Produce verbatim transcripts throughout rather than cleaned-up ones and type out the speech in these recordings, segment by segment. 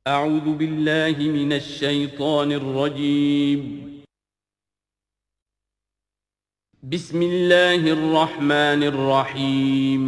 اعوذ باللہ من الشیطان الرجیم بسم اللہ الرحمن الرحیم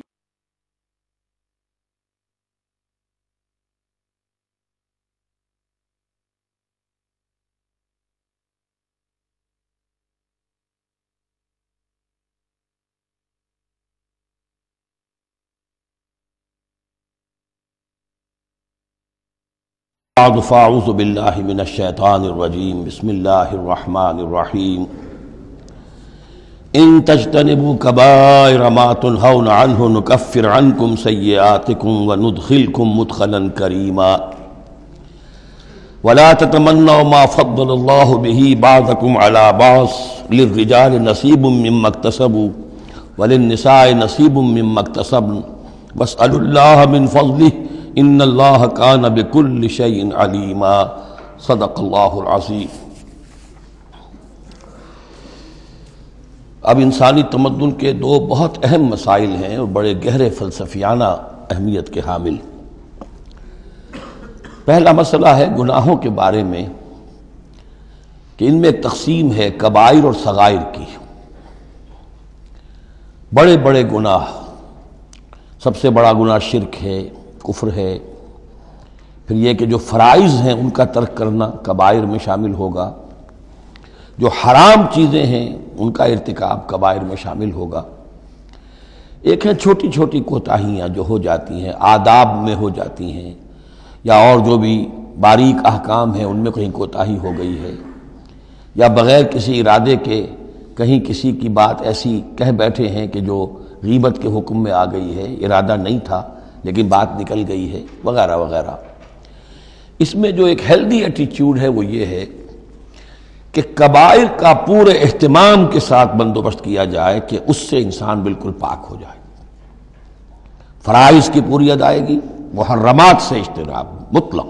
بعد فاعوذ باللہ من الشیطان الرجیم بسم اللہ الرحمن الرحیم ان تجتنبوا کبائر ما تنہون عنہ نکفر عنکم سیئاتکم وندخلکم مدخلا کریما ولا تتمنوا ما فضل اللہ به بعضکم علی بعض للرجال نصیب مما اکتسبوا وللنساء نصیب مما اکتسبن واسألوا اللہ من فضلہ ان اللہ کان بکل شیء علیما صدق اللہ العظیم۔ اب انسانی تمدن کے دو بہت اہم مسائل ہیں اور بڑے گہرے فلسفیانہ اہمیت کے حامل۔ پہلا مسئلہ ہے گناہوں کے بارے میں کہ ان میں ایک تقسیم ہے کبائر اور صغائر کی۔ بڑے بڑے گناہ، سب سے بڑا گناہ شرک ہے، کفر ہے، پھر یہ کہ جو فرائض ہیں ان کا ترک کرنا کبائر میں شامل ہوگا، جو حرام چیزیں ہیں ان کا ارتکاب کبائر میں شامل ہوگا۔ ایک ہے چھوٹی چھوٹی کوتاہیاں جو ہو جاتی ہیں، آداب میں ہو جاتی ہیں، یا اور جو بھی باریک احکام ہیں ان میں کہیں کوتاہی ہو گئی ہے، یا بغیر کسی ارادے کے کہیں کسی کی بات ایسی کہہ بیٹھے ہیں کہ جو غیبت کے حکم میں آ گئی ہے، ارادہ نہیں تھا لیکن بات نکل گئی ہے، وغیرہ وغیرہ۔ اس میں جو ایک ہیلدی ایٹیچیوڈ ہے وہ یہ ہے کہ کبائر کا پورے اہتمام کے ساتھ بندوبست کیا جائے کہ اس سے انسان بالکل پاک ہو جائے، فرائض کی پوری ادائیگی، محرمات سے اجتناب مطلق۔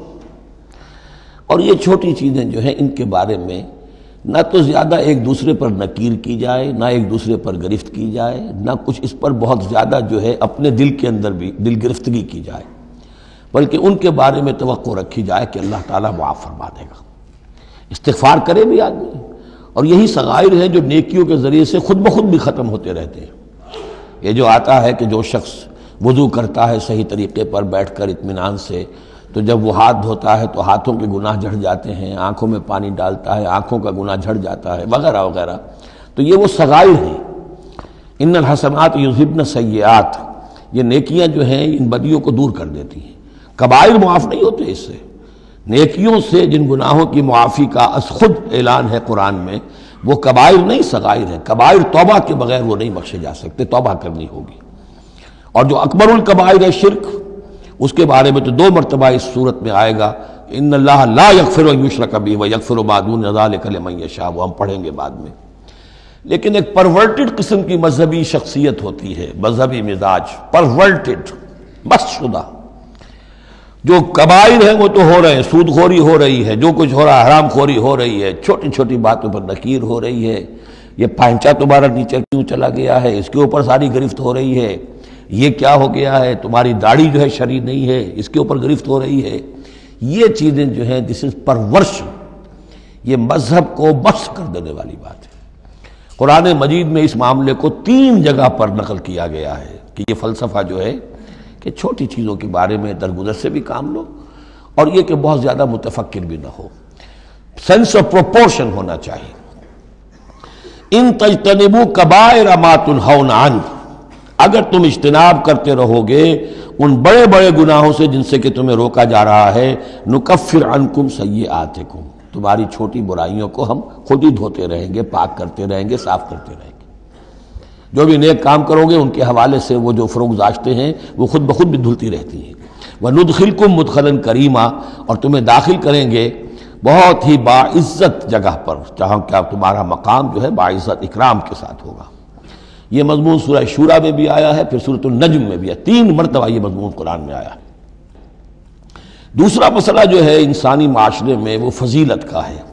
اور یہ چھوٹی چیزیں جو ہیں ان کے بارے میں نہ تو زیادہ ایک دوسرے پر نکیر کی جائے، نہ ایک دوسرے پر گرفت کی جائے، نہ کچھ اس پر بہت زیادہ جو ہے اپنے دل کے اندر بھی دل گرفتگی کی جائے، بلکہ ان کے بارے میں توقع رکھی جائے کہ اللہ تعالیٰ معاف فرما دے گا، استغفار کرے بھی آدمی۔ اور یہی صغائر ہیں جو نیکیوں کے ذریعے سے خود بخود بھی ختم ہوتے رہتے ہیں۔ یہ جو آتا ہے کہ جو شخص وضو کرتا ہے صحیح طریقے پر بیٹھ کر اطمینان سے، تو جب وہ ہاتھ دھوتا ہے تو ہاتھوں کے گناہ جھڑ جاتے ہیں، آنکھوں میں پانی ڈالتا ہے آنکھوں کا گناہ جھڑ جاتا ہے، وغیرہ وغیرہ۔ تو یہ وہ صغائر ہیں۔ ان الحسنات یذہبن السیئات، یہ نیکیاں جو ہیں ان بدیوں کو دور کر دیتی ہیں۔ کبائر معاف نہیں ہوتے اس سے۔ نیکیوں سے جن گناہوں کی معافی کا از خود اعلان ہے قرآن میں، وہ کبائر نہیں صغائر ہیں۔ کبائر توبہ کے بغیر وہ نہیں بخشے جا سکتے، توبہ کرنی ہوگی۔ اور جو اکبر الکبائر ہے شرک، اس کے بارے میں تو دو مرتبہ اس صورت میں آئے گا، ان اللہ لا یغفر ان یشرک بہ ویغفر ما دون ذلک لمن یشاء، وہ ہم پڑھیں گے بعد میں۔ لیکن ایک پرورٹڈ قسم کی مذہبی شخصیت ہوتی ہے، مذہبی مزاج، پرورٹڈ، مست شدہ۔ جو کبائر ہیں وہ تو ہو رہے ہیں، سود خوری ہو رہی ہے، جو کچھ ہو رہا ہے حرام خوری ہو رہی ہے، چھوٹی چھوٹی باتوں پر نکیر ہو رہی ہے، یہ پائنچا تمہارا نیچے کیوں چلا گیا ہے، اس کے اوپر ساری گرفت ہو رہی ہے، یہ کیا ہو گیا ہے، تمہاری داڑھی جو ہے شرعی نہیں ہے، اس کے اوپر گرفت ہو رہی ہے۔ یہ چیزیں جو ہیں دس از پرورشن، یہ مذہب کو بس کر دینے والی بات ہے۔ قرآن مجید میں اس معاملے کو تین جگہ پر نقل کیا گیا ہے کہ یہ فلسفہ جو ہے کہ چھوٹی چیزوں کے بارے میں درگزر سے بھی کام لو، اور یہ کہ بہت زیادہ متفکر بھی نہ ہو، سینس آف پروپورشن ہونا چاہیے۔ ان تجتنبوا کبائر ما تنہون عنہ، اگر تم اجتناب کرتے رہو گے ان بڑے بڑے گناہوں سے جن سے کہ تمہیں روکا جا رہا ہے، نکفر عنکم سیئاتکم، تمہاری چھوٹی برائیوں کو ہم خود ہی دھوتے رہیں گے، پاک کرتے رہیں گے، صاف کرتے رہیں گے۔ جو بھی نیک کام کرو گے ان کے حوالے سے وہ جو فروغ گزاشتے ہیں وہ خود بخود بھی دھلتی رہتی ہیں۔ وندخلکم مدخلا کریما، اور تمہیں داخل کریں گے بہت ہی باعزت جگہ پر، جہاں کیا تمہارا مقام جو ہے باعزت اکرام کے ساتھ ہوگا۔ یہ مضمون سورہ شورا میں بھی آیا ہے، پھر سورۃ النجم میں بھی ہے، تین مرتبہ یہ مضمون قرآن میں آیا ہے۔ دوسرا مسئلہ جو ہے انسانی معاشرے میں وہ فضیلت کا ہے۔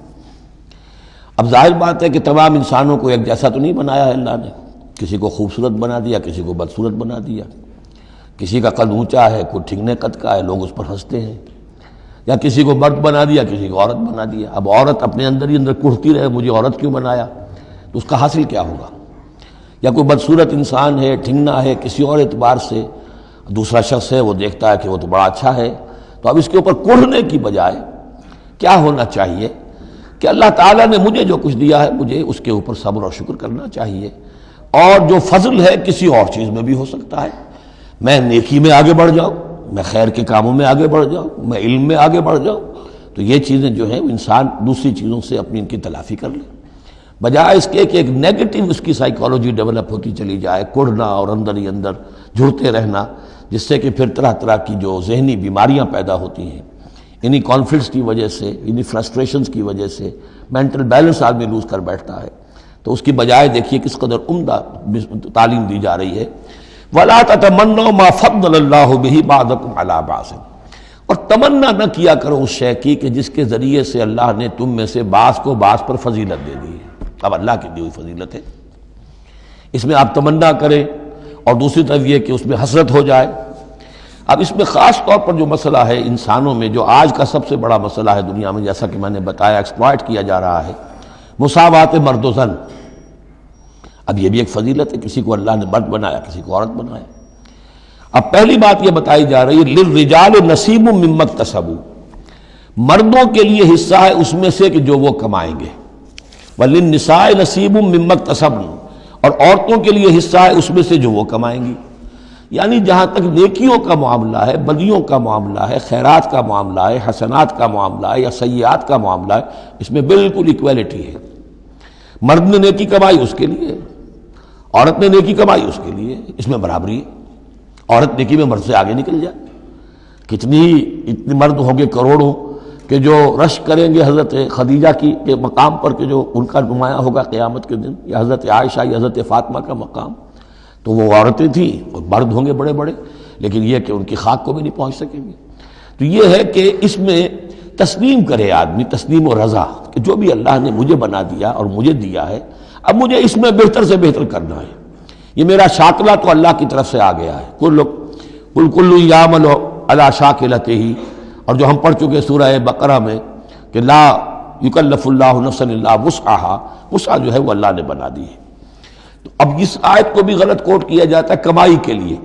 اب ظاہر بات ہے کہ تمام انسانوں کو ایک جیسا تو نہیں بنایا ہے اللہ نے، کسی کو خوبصورت بنا دیا، کسی کو بدصورت بنا دیا، کسی کا قد اونچا ہے، کوئی ٹھگنے قد کا ہے، لوگ اس پر ہنستے ہیں۔ یا کسی کو مرد بنا دیا، کسی کو عورت بنا دیا. اب عورت اپنے اندر ہی اندر کڑھتی رہے مجھے عورت کیوں بنایا، تو اس کا حاصل کیا ہوگا؟ یا کوئی بدصورت انسان ہے، ٹھنگنا ہے کسی اور اعتبار سے، دوسرا شخص ہے وہ دیکھتا ہے کہ وہ تو بڑا اچھا ہے، تو اب اس کے اوپر کڑھنے کی بجائے کیا ہونا چاہیے کہ اللہ تعالیٰ نے مجھے جو کچھ دیا ہے مجھے اس کے اوپر صبر اور شکر کرنا چاہیے. اور جو فضل ہے کسی اور چیز میں بھی ہو سکتا ہے، میں نیکی میں آگے بڑھ جاؤں، میں خیر کے کاموں میں آگے بڑھ جاؤں، میں علم میں آگے بڑھ جاؤں، تو یہ چیزیں جو ہیں انسان دوسری چیزوں سے اپنی ان کی تلافی کر لے، بجائے اس کے کہ ایک نیگیٹو اس کی سائیکالوجی ڈیولپ ہوتی چلی جائے، کڑھنا اور اندر ہی اندر جھڑتے رہنا، جس سے کہ پھر طرح طرح کی جو ذہنی بیماریاں پیدا ہوتی ہیں انہی کانفلکٹس کی وجہ سے، انہی فرسٹریشنز کی وجہ سے مینٹل بیلنس آدمی لوز کر بیٹھتا ہے. تو اس کی بجائے دیکھیے کس قدر عمدہ تعلیم دی جا رہی ہے. وَلَا تَتَمَنَّوْا مَا فَضَّلَ اللَّهُ بِهِ بَعْضَكُمْ عَلَىٰ بَعْضٍ، اور تمنا نہ کیا کرو اس شے کی کہ جس کے ذریعے سے اللہ نے تم میں سے بعض کو بعض پر فضیلت دے دی ہے. اب اللہ کی دی ہوئی فضیلت ہے، اس میں آپ تمنا کریں، اور دوسری طرف یہ کہ اس میں حسرت ہو جائے. اب اس میں خاص طور پر جو مسئلہ ہے انسانوں میں، جو آج کا سب سے بڑا مسئلہ ہے دنیا میں، جیسا کہ میں نے بتایا ایکسپلائٹ کیا جا رہا ہے، مساوات مرد و زن. اب یہ بھی ایک فضیلت ہے، کسی کو اللہ نے مرد بنایا، کسی کو عورت بنایا. اب پہلی بات یہ بتائی جا رہی ہے للرجال نصیب مما اکتسبوا، مردوں کے لیے حصہ ہے اس میں سے کہ جو وہ کمائیں گے، وللنساء نصیب مما اکتسبن، اور عورتوں کے لیے حصہ ہے اس میں سے جو وہ کمائیں گی. یعنی جہاں تک نیکیوں کا معاملہ ہے، بدیوں کا معاملہ ہے، خیرات کا معاملہ ہے، حسنات کا معاملہ ہے یا سیئات کا معاملہ ہے، اس میں بالکل ایکویلٹی ہے. مرد نے نیکی کمائی اس کے لیے، عورت نے نیکی کمائی اس کے لیے، اس میں برابری ہے. عورت نیکی میں مرد سے آگے نکل جائے. کتنی اتنے مرد ہوں گے کروڑوں کہ جو رش کریں گے حضرت خدیجہ کی کے مقام پر کہ جو ان کا نمایاں ہوگا قیامت کے دن، یا حضرت عائشہ یا حضرت فاطمہ کا مقام، تو وہ عورتیں تھیں اور مرد ہوں گے بڑے بڑے، لیکن یہ کہ ان کی خاک کو بھی نہیں پہنچ سکیں گے. تو یہ ہے کہ اس میں تسلیم کرے آدمی، تسلیم و رضا کہ جو بھی اللہ نے مجھے بنا دیا اور مجھے دیا ہے، اب مجھے اس میں بہتر سے بہتر کرنا ہے. یہ میرا شاکلہ تو اللہ کی طرف سے آ گیا ہے، کل کل کل یعمل علی شاکلتہ، اور جو ہم پڑھ چکے سورہ بقرہ میں کہ لا یکلف اللہ نفسا الا وسعہا، وسع جو ہے وہ اللہ نے بنا دی ہے. تو اب اس آیت کو بھی غلط کوٹ کیا جاتا ہے کمائی کے لیے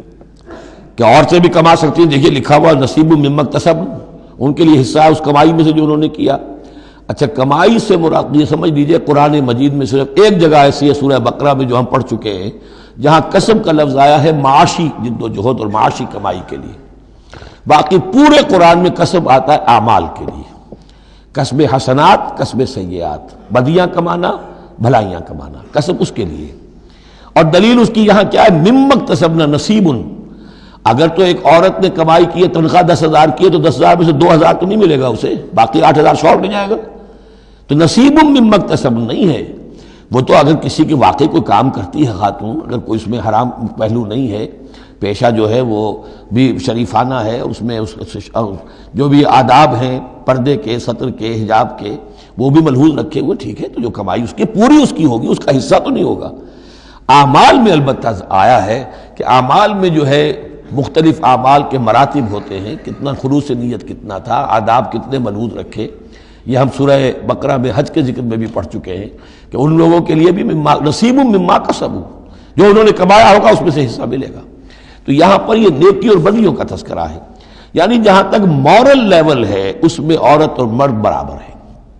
کہ عورتیں بھی کما سکتی ہیں. دیکھیے لکھا ہوا نصیب مما اکتسبن، ان کے لیے حصہ ہے اس کمائی میں سے جو انہوں نے کیا. اچھا کمائی سے مراد یہ سمجھ لیجئے قرآن مجید میں صرف ایک جگہ ایسی ہے سورہ بقرہ میں جو ہم پڑھ چکے ہیں جہاں کسب کا لفظ آیا ہے معاشی جد و جہد اور معاشی کمائی کے لیے. باقی پورے قرآن میں کسب آتا ہے اعمال کے لیے، کسب حسنات، کسب سیئات، بدیاں کمانا، بھلائیاں کمانا، کسب اس کے لیے. اور دلیل اس کی یہاں کیا ہے، مما اکتسبنا نصیب. اگر تو ایک عورت نے کمائی کی ہے، تنخواہ دس ہزار کی ہے، تو دس ہزار میں سے دو ہزار تو نہیں ملے گا اسے، باقی آٹھ ہزار شارٹ نہیں جائے گا. تو نصیب مما اکتسبنا نہیں ہے وہ. تو اگر کسی کی واقعی کوئی کام کرتی ہے خاتون، اگر کوئی اس میں حرام پہلو نہیں ہے، پیشہ جو ہے وہ بھی شریفانہ ہے، اس میں اس جو بھی آداب ہیں پردے کے، سطر کے، حجاب کے، وہ بھی ملحوظ رکھے ہوئے، ٹھیک ہے. تو جو کمائی اس کی پوری اس کی ہوگی، اس کا حصہ تو نہیں ہوگا. اعمال میں البتہ آیا ہے کہ اعمال میں جو ہے مختلف اعمال کے مراتب ہوتے ہیں، کتنا خلوص نیت کتنا تھا، آداب کتنے ملحوظ رکھے. یہ ہم سورہ بقرہ میں حج کے ذکر میں بھی پڑھ چکے ہیں کہ ان لوگوں کے لیے بھی مما نصیب مما کسبوا، جو انہوں نے کمایا ہوگا اس میں سے حصہ ملے گا. تو یہاں پر یہ نیکی اور بدیوں کا تذکرہ ہے. یعنی جہاں تک مورل لیول ہے اس میں عورت اور مرد برابر ہیں.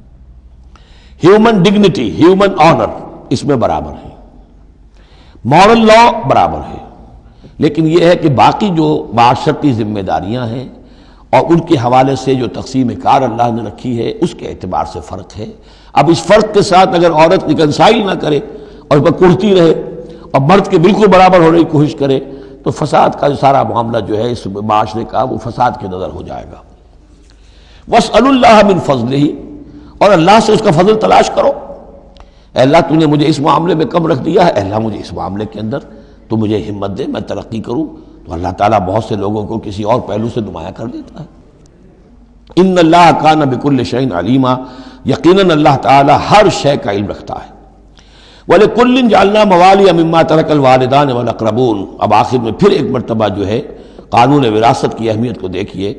ہیومن ڈگنیٹی، ہیومن آنر اس میں برابر ہے، مورل لا برابر ہے. لیکن یہ ہے کہ باقی جو معاشرتی ذمہ داریاں ہیں اور ان کے حوالے سے جو تقسیم کار اللہ نے رکھی ہے اس کے اعتبار سے فرق ہے. اب اس فرق کے ساتھ اگر عورت ریکنسائل نہ کرے اور اس پر کڑھتی رہے اور مرد کے بالکل برابر ہونے کی کوشش کرے تو فساد کا جو سارا معاملہ جو ہے اس معاشرے کا وہ فساد کے نظر ہو جائے گا. وَاسْأَلُوا اللَّهَ مِن فَضْلِهِ، اور اللہ سے اس کا فضل تلاش کرو. اے اللہ تو نے مجھے اس معاملے میں کم رکھ دیا ہے، اے اللہ مجھے اس معاملے کے اندر تو مجھے ہمت دے، میں ترقی کروں. تو اللہ تعالیٰ بہت سے لوگوں کو کسی اور پہلو سے نمایاں کر دیتا ہے. ان اللہ کان بکل شیء علیما، یقیناً اللہ تعالیٰ ہر شے کا علم رکھتا ہے. وَلِكُلٍّ جَعَلْنَا مَوَالِيَ مِمَّا تَرَكَ الْوَالِدَانِ وَالْأَقْرَبُونَ. اب آخر میں پھر ایک مرتبہ جو ہے قانون وراثت کی اہمیت کو دیکھیے.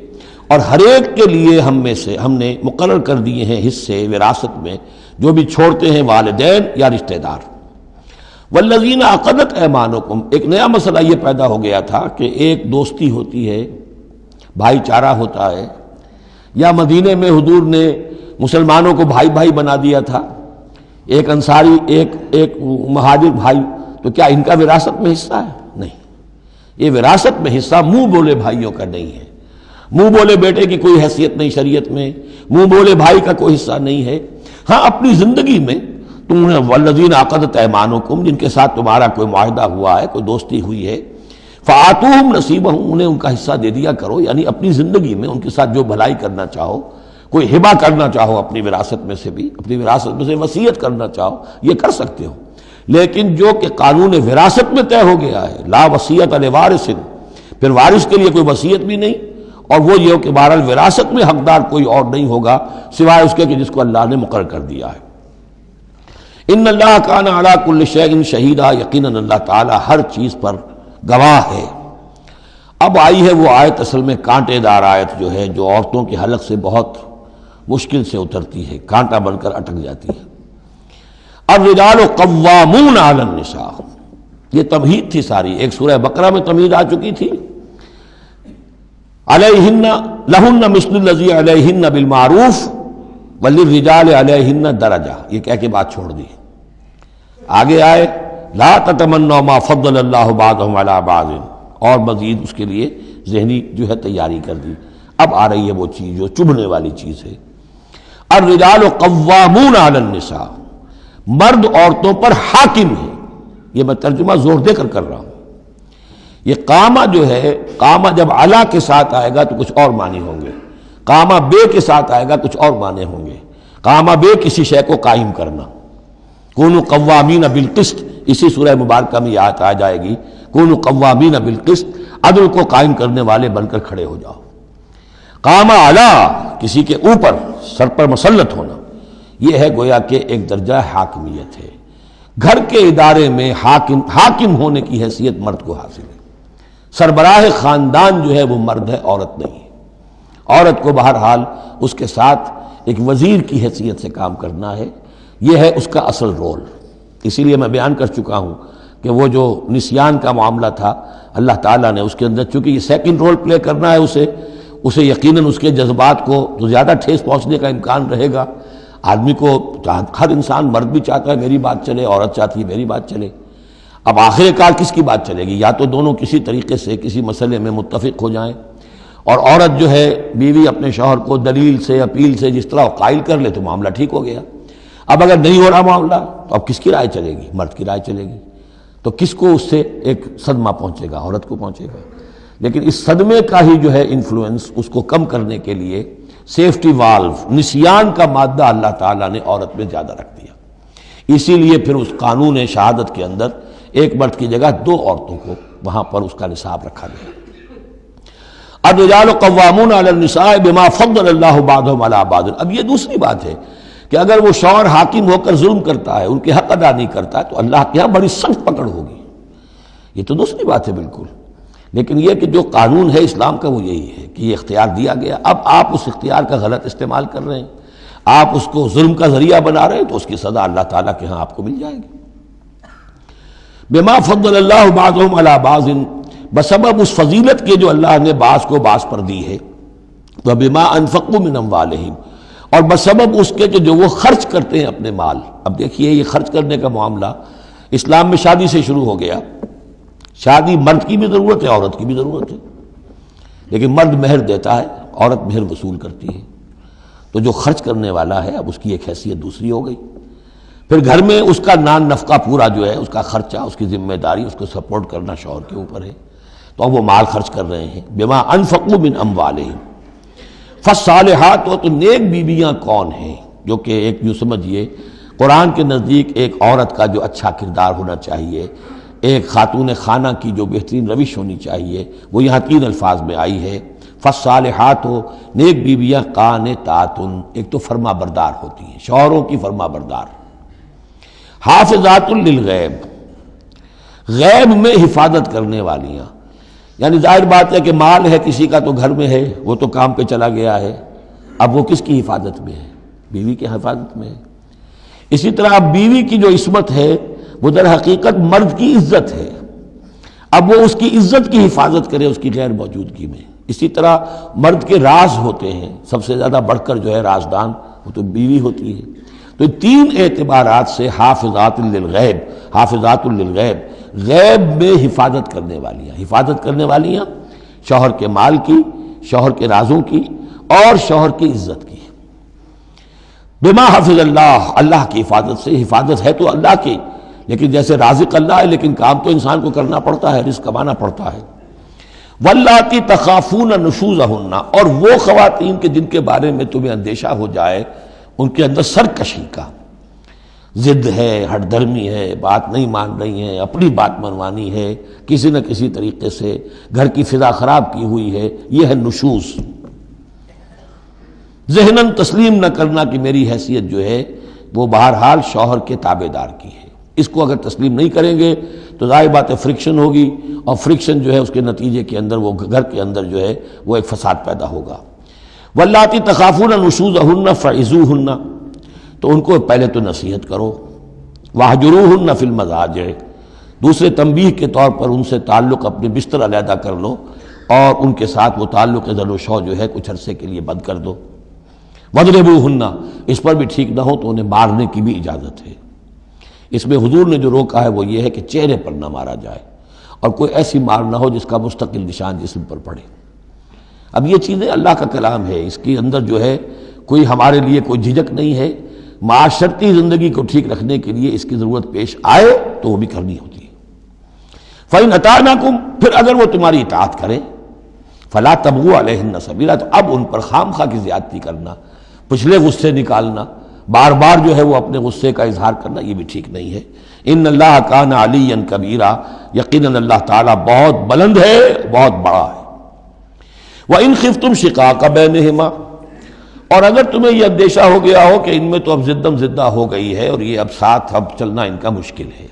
اور ہر ایک کے لیے ہم میں سے ہم نے مقرر کر دیے ہیں حصے وراثت میں جو بھی چھوڑتے ہیں والدین یا رشتہ دار۔ والذین عقدت ایمانکم، ایک نیا مسئلہ یہ پیدا ہو گیا تھا کہ ایک دوستی ہوتی ہے، بھائی چارہ ہوتا ہے، یا مدینے میں حضور نے مسلمانوں کو بھائی بھائی بنا دیا تھا، ایک انصاری ایک ایک مہاجر بھائی، تو کیا ان کا وراثت میں حصہ ہے؟ نہیں، یہ وراثت میں حصہ منہ بولے بھائیوں کا نہیں ہے۔ منہ بولے بیٹے کی کوئی حیثیت نہیں شریعت میں، منہ بولے بھائی کا کوئی حصہ نہیں ہے۔ ہاں اپنی زندگی میں تم نے والذین عقدت ایمانکم، جن کے ساتھ تمہارا کوئی معاہدہ ہوا ہے، کوئی دوستی ہوئی ہے، فآتوہم نصیبہم، انہیں ان کا حصہ دے دیا کرو، یعنی اپنی زندگی میں ان کے ساتھ جو بھلائی کرنا چاہو، کوئی ہبہ کرنا چاہو اپنی وراثت میں سے بھی، اپنی وراثت میں سے وصیت کرنا چاہو، یہ کر سکتے ہو۔ لیکن جو کہ قانون وراثت میں طے ہو گیا ہے، لا وصیت لوارث، پھر وارث کے لیے کوئی وصیت بھی نہیں، اور وہ یہ کہ بہرحال وراثت میں حقدار کوئی اور نہیں ہوگا سوائے اس کے کہ جس کو اللہ نے مقرر کر دیا ہے۔ ان اللہ کان علی کل شیء شہیدا، یقیناً اللہ تعالی ہر چیز پر گواہ ہے۔ اب آئی ہے وہ آیت اصل میں کانٹے دار آیت جو ہے، جو عورتوں کے حلق سے بہت مشکل سے اترتی ہے، کانٹا بن کر اٹک جاتی ہے۔ الرجال قوامون علی النساء، یہ تمہید تھی ساری، ایک سورہ بقرہ میں تمہید آ چکی تھی، علیہن لہن مثل الذی علیہن بالمعروف وللرجال علیہن درجہ، یہ کہہ کے بات چھوڑ دی۔ آگے آئے لا تتمنوا ما فضل اللہ بعضهم علی بعض، اور مزید اس کے لیے ذہنی جو ہے تیاری کر دی۔ اب آ رہی ہے وہ چیز جو چبھنے والی چیز ہے۔ الرجال قوامون علی النساء، مرد عورتوں پر حاکم ہے۔ یہ میں ترجمہ زور دے کر کر رہا ہوں۔ یہ قامہ جو ہے، قامہ جب علا کے ساتھ آئے گا تو کچھ اور معنی ہوں گے، قامہ بے کے ساتھ آئے گا کچھ اور معنی ہوں گے۔ قامہ بے کسی شے کو قائم کرنا، کونوا قوامین بالقسط، اسی سورہ مبارکہ میں یہ آیت آ جائے گی، کونوا قوامین بالقسط، عدل کو قائم کرنے والے بن کر کھڑے ہو جاؤ۔ قامہ علا، کسی کے اوپر سر پر مسلط ہونا، یہ ہے گویا کہ ایک درجہ حاکمیت ہے۔ گھر کے ادارے میں حاکم حاکم ہونے کی حیثیت مرد کو حاصل ہے۔ سربراہ خاندان جو ہے وہ مرد ہے، عورت نہیں ہے۔ عورت کو بہرحال اس کے ساتھ ایک وزیر کی حیثیت سے کام کرنا ہے، یہ ہے اس کا اصل رول۔ اسی لیے میں بیان کر چکا ہوں کہ وہ جو نسیان کا معاملہ تھا، اللہ تعالیٰ نے اس کے اندر چونکہ یہ سیکنڈ رول پلے کرنا ہے اسے اسے یقیناً اس کے جذبات کو تو زیادہ ٹھیس پہنچنے کا امکان رہے گا۔ آدمی کو ہر انسان، مرد بھی چاہتا ہے میری بات چلے، عورت چاہتی ہے میری بات چلے۔ اب آخر کار کس کی بات چلے گی؟ یا تو دونوں کسی طریقے سے کسی مسئلے میں متفق ہو جائیں، اور عورت جو ہے بیوی اپنے شوہر کو دلیل سے اپیل سے جس طرح قائل کر لے تو معاملہ ٹھیک ہو گیا۔ اب اگر نہیں ہو رہا معاملہ تو اب کس کی رائے چلے گی؟ مرد کی رائے چلے گی۔ تو کس کو اس سے ایک صدمہ پہنچے گا؟ عورت کو پہنچے گا۔ لیکن اس صدمے کا ہی جو ہے انفلوئنس، اس کو کم کرنے کے لیے سیفٹی والو، نسیان کا مادہ اللہ تعالیٰ نے عورت میں زیادہ رکھ دیا۔ اسی لیے پھر اس قانون شہادت کے اندر ایک مرد کی جگہ دو عورتوں کو وہاں پر اس کا نصاب رکھا گیا۔ الرجال قوامون علی النساء بما فضل اللہ بعضهم علی بعض۔ اب یہ دوسری بات ہے کہ اگر وہ شوہر حاکم ہو کر ظلم کرتا ہے، ان کے حق ادا نہیں کرتا ہے، تو اللہ کے یہاں بڑی سخت پکڑ ہوگی۔ یہ تو دوسری بات ہے بالکل۔ لیکن یہ کہ جو قانون ہے اسلام کا وہ یہی ہے کہ یہ اختیار دیا گیا، اب آپ اس اختیار کا غلط استعمال کر رہے ہیں، آپ اس کو ظلم کا ذریعہ بنا رہے ہیں، تو اس کی سزا اللہ تعالیٰ کے ہاں آپ کو مل جائے گی۔ بما فضل اللہ بعضهم علی بعض، بسبب اس فضیلت کے جو اللہ نے بعض کو بعض پر دی ہے، وبما انفقوا من اموالہم، اور بسبب اس کے کہ جو وہ خرچ کرتے ہیں اپنے مال۔ اب دیکھیے یہ خرچ کرنے کا معاملہ اسلام میں شادی سے شروع ہو گیا۔ شادی مرد کی بھی ضرورت ہے، عورت کی بھی ضرورت ہے، لیکن مرد مہر دیتا ہے، عورت مہر وصول کرتی ہے۔ تو جو خرچ کرنے والا ہے اب اس کی ایک حیثیت دوسری ہو گئی۔ پھر گھر میں اس کا نان نفقہ پورا جو ہے، اس کا خرچہ، اس کی ذمہ داری، اس کو سپورٹ کرنا شوہر کے اوپر ہے، تو اب وہ مال خرچ کر رہے ہیں۔ بما انفقوا من اموالہم، فالصالحات، تو نیک بیویاں کون ہیں؟ جو کہ ایک جو سمجھیے قرآن کے نزدیک ایک عورت کا جو اچھا کردار ہونا چاہیے، ایک خاتون خانہ کی جو بہترین روش ہونی چاہیے، وہ یہاں تین الفاظ میں آئی ہے۔ فالصالحات، ہو نیک بیویاں، قانتات، ایک تو فرما بردار ہوتی ہیں، شوہروں کی فرما بردار۔ حافظات للغیب، غیب میں حفاظت کرنے والیاں، یعنی ظاہر بات ہے کہ مال ہے کسی کا تو گھر میں ہے، وہ تو کام پہ چلا گیا ہے، اب وہ کس کی حفاظت میں ہے؟ بیوی کی حفاظت میں ہے۔ اسی طرح اب بیوی کی جو عصمت ہے وہ در حقیقت مرد کی عزت ہے، اب وہ اس کی عزت کی حفاظت کرے اس کی غیر موجودگی میں۔ اسی طرح مرد کے راز ہوتے ہیں، سب سے زیادہ بڑھ کر جو ہے رازدان وہ تو بیوی ہوتی ہے۔ تو تین اعتبارات سے حافظات للغیب، حافظات للغیب، غیب میں حفاظت کرنے والیاں، حفاظت کرنے والیاں شوہر کے مال کی، شوہر کے رازوں کی اور شوہر کی عزت کی۔ بما حفظ اللہ، اللہ کی حفاظت سے، حفاظت ہے تو اللہ کی، لیکن جیسے رازق اللہ ہے لیکن کام تو انسان کو کرنا پڑتا ہے، رزق کمانا پڑتا ہے۔ واللاتی تخافون نشوزہن، اور وہ خواتین کے جن کے بارے میں تمہیں اندیشہ ہو جائے ان کے اندر سرکشی کا، ضد ہے، ہٹ دھرمی ہے، بات نہیں مان رہی ہیں، اپنی بات منوانی ہے، کسی نہ کسی طریقے سے گھر کی فضا خراب کی ہوئی ہے، یہ ہے نشوز۔ ذہناً تسلیم نہ کرنا کہ میری حیثیت جو ہے وہ بہرحال شوہر کے تابع دار کی ہے، اس کو اگر تسلیم نہیں کریں گے تو ظاہر بات ہے فرکشن ہوگی، اور فرکشن جو ہے اس کے نتیجے کے اندر وہ گھر کے اندر جو ہے وہ ایک فساد پیدا ہوگا۔ واللاتی تخافون نشوزہن فعظوہن، تو ان کو پہلے تو نصیحت کرو، واہجروہن فی المضاجع، دوسرے تنبیہ کے طور پر ان سے تعلق اپنے بستر علیحدہ کر لو اور ان کے ساتھ وہ تعلق ذل و شو جو ہے کچھ عرصے کے لیے بند کر دو۔ وَاضْرِبُوهُنَّ، اس پر بھی ٹھیک نہ ہو تو انہیں مارنے کی بھی اجازت ہے۔ اس میں حضور نے جو روکا ہے وہ یہ ہے کہ چہرے پر نہ مارا جائے اور کوئی ایسی مار نہ ہو جس کا مستقل نشان جسم پر پڑے۔ اب یہ چیزیں اللہ کا کلام ہے، اس کے اندر جو ہے کوئی ہمارے لیے کوئی جھجک نہیں ہے، معاشرتی زندگی کو ٹھیک رکھنے کے لیے اس کی ضرورت پیش آئے تو وہ بھی کرنی ہوتی ہے۔ فَإِنْ أَطَعْنَكُمْ، پھر اگر وہ تمہاری اطاعت کریں، فَلَا تَبْغُوا عَلَيْهِنَّ سَبِيلًا، تو اب ان پر خام خواہ کی زیادتی کرنا، پچھلے غصے نکالنا، بار بار جو ہے وہ اپنے غصے کا اظہار کرنا، یہ بھی ٹھیک نہیں ہے۔ ان اللہ کان علیٰ کبیرا، یقیناً اللہ تعالیٰ بہت بلند ہے، بہت بڑا ہے۔ وَإِنْ خِفْتُمْ شِقَاقَ بَيْنِهِمَا، اور اگر تمہیں یہ اندیشہ ہو گیا ہو کہ ان میں تو اب زدم زدہ ہو گئی ہے اور یہ اب ساتھ اب چلنا ان کا مشکل ہے،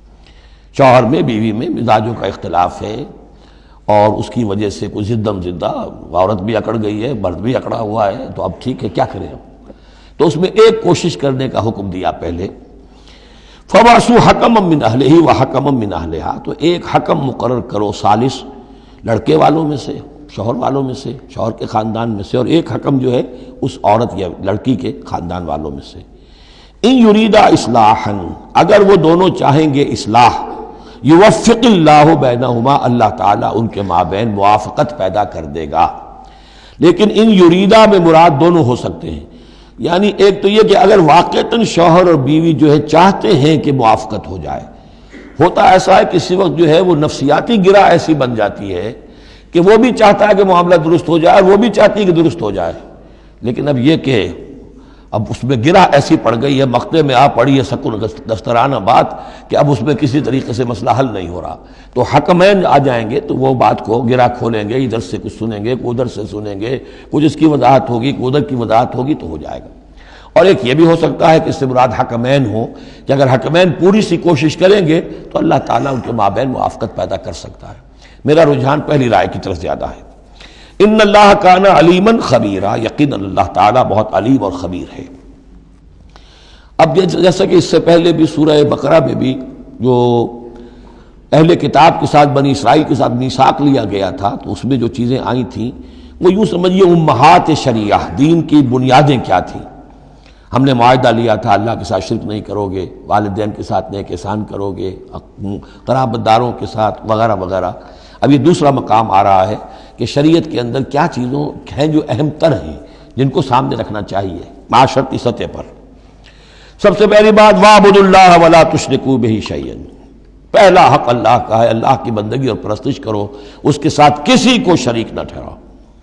شوہر میں بیوی میں مزاجوں کا اختلاف ہے اور اس کی وجہ سے کوئی زدم زدہ، عورت بھی اکڑ گئی ہے، مرد بھی اکڑا ہوا ہے، تو اب ٹھیک ہے کیا کریں ہم؟ تو اس میں ایک کوشش کرنے کا حکم دیا پہلے، فَبَعْثُوا حَكَمًا مِّنْ أَهْلِهِ وَحَكَمًا مِّنْ أَهْلِهَا، تو ایک حکم مقرر کرو ثالث، لڑکے والوں میں سے، شوہر والوں میں سے، شوہر کے خاندان میں سے، اور ایک حکم جو ہے اس عورت یا لڑکی کے خاندان والوں میں سے۔ ان یریدا اصلاحا، اگر وہ دونوں چاہیں گے اصلاح، یوفق اللہ بینہما، اللہ تعالیٰ ان کے مابین موافقت پیدا کر دے گا۔ لیکن ان یریدا میں مراد دونوں ہو سکتے ہیں، یعنی ایک تو یہ کہ اگر واقعتاً شوہر اور بیوی جو ہے چاہتے ہیں کہ موافقت ہو جائے، ہوتا ایسا ہے کسی وقت جو ہے وہ نفسیاتی گرہ ایسی بن جاتی ہے کہ وہ بھی چاہتا ہے کہ معاملہ درست ہو جائے اور وہ بھی چاہتی ہے کہ درست ہو جائے، لیکن اب یہ کہ اب اس میں گرہ ایسی پڑ گئی ہے، مقطع میں آ پڑی ہے سکون دسترانہ بات کہ اب اس میں کسی طریقے سے مسئلہ حل نہیں ہو رہا، تو حکمین آ جائیں گے تو وہ بات کو گرہ کھولیں گے، ادھر سے کچھ سنیں گے، ادھر سے سنیں گے، کچھ اس کی وضاحت ہوگی، کچھ ادھر کی وضاحت ہوگی تو ہو جائے گا۔ اور ایک یہ بھی ہو سکتا ہے کہ اس سے مراد حکمین ہو کہ اگر حکمین پوری سی کوشش کریں گے تو اللہ تعالیٰ ان کے مابین موافقت پیدا کر سکتا ہے۔ میرا رجحان پہلی رائے کی طرف زیادہ ہے۔ ان اللہ کان علیما خبیرا، یقینا اللہ تعالیٰ بہت علیم اور خبیر ہے۔ اب جیسا کہ اس سے پہلے بھی سورہ بقرہ میں بھی جو اہل کتاب کے ساتھ بنی اسرائیل کے ساتھ میثاق لیا گیا تھا تو اس میں جو چیزیں آئی تھیں وہ یوں سمجھیے امہات شریعہ، دین کی بنیادیں کیا تھیں۔ ہم نے معاہدہ لیا تھا اللہ کے ساتھ شرک نہیں کرو گے، والدین کے ساتھ نیک احسان کرو گے، قرابت داروں کے ساتھ وغیرہ وغیرہ۔ اب یہ دوسرا مقام آ رہا ہے کہ شریعت کے اندر کیا چیزوں ہیں جو اہم تر ہیں جن کو سامنے رکھنا چاہیے معاشرتی سطح پر۔ سب سے پہلی بات وَاعْبُدُوا اللَّهَ وَلَا تُشْرِكُوا بِهِ شَيْئًا، پہلا حق اللہ کا ہے، اللہ کی بندگی اور پرستش کرو، اس کے ساتھ کسی کو شریک نہ ٹھہراؤ۔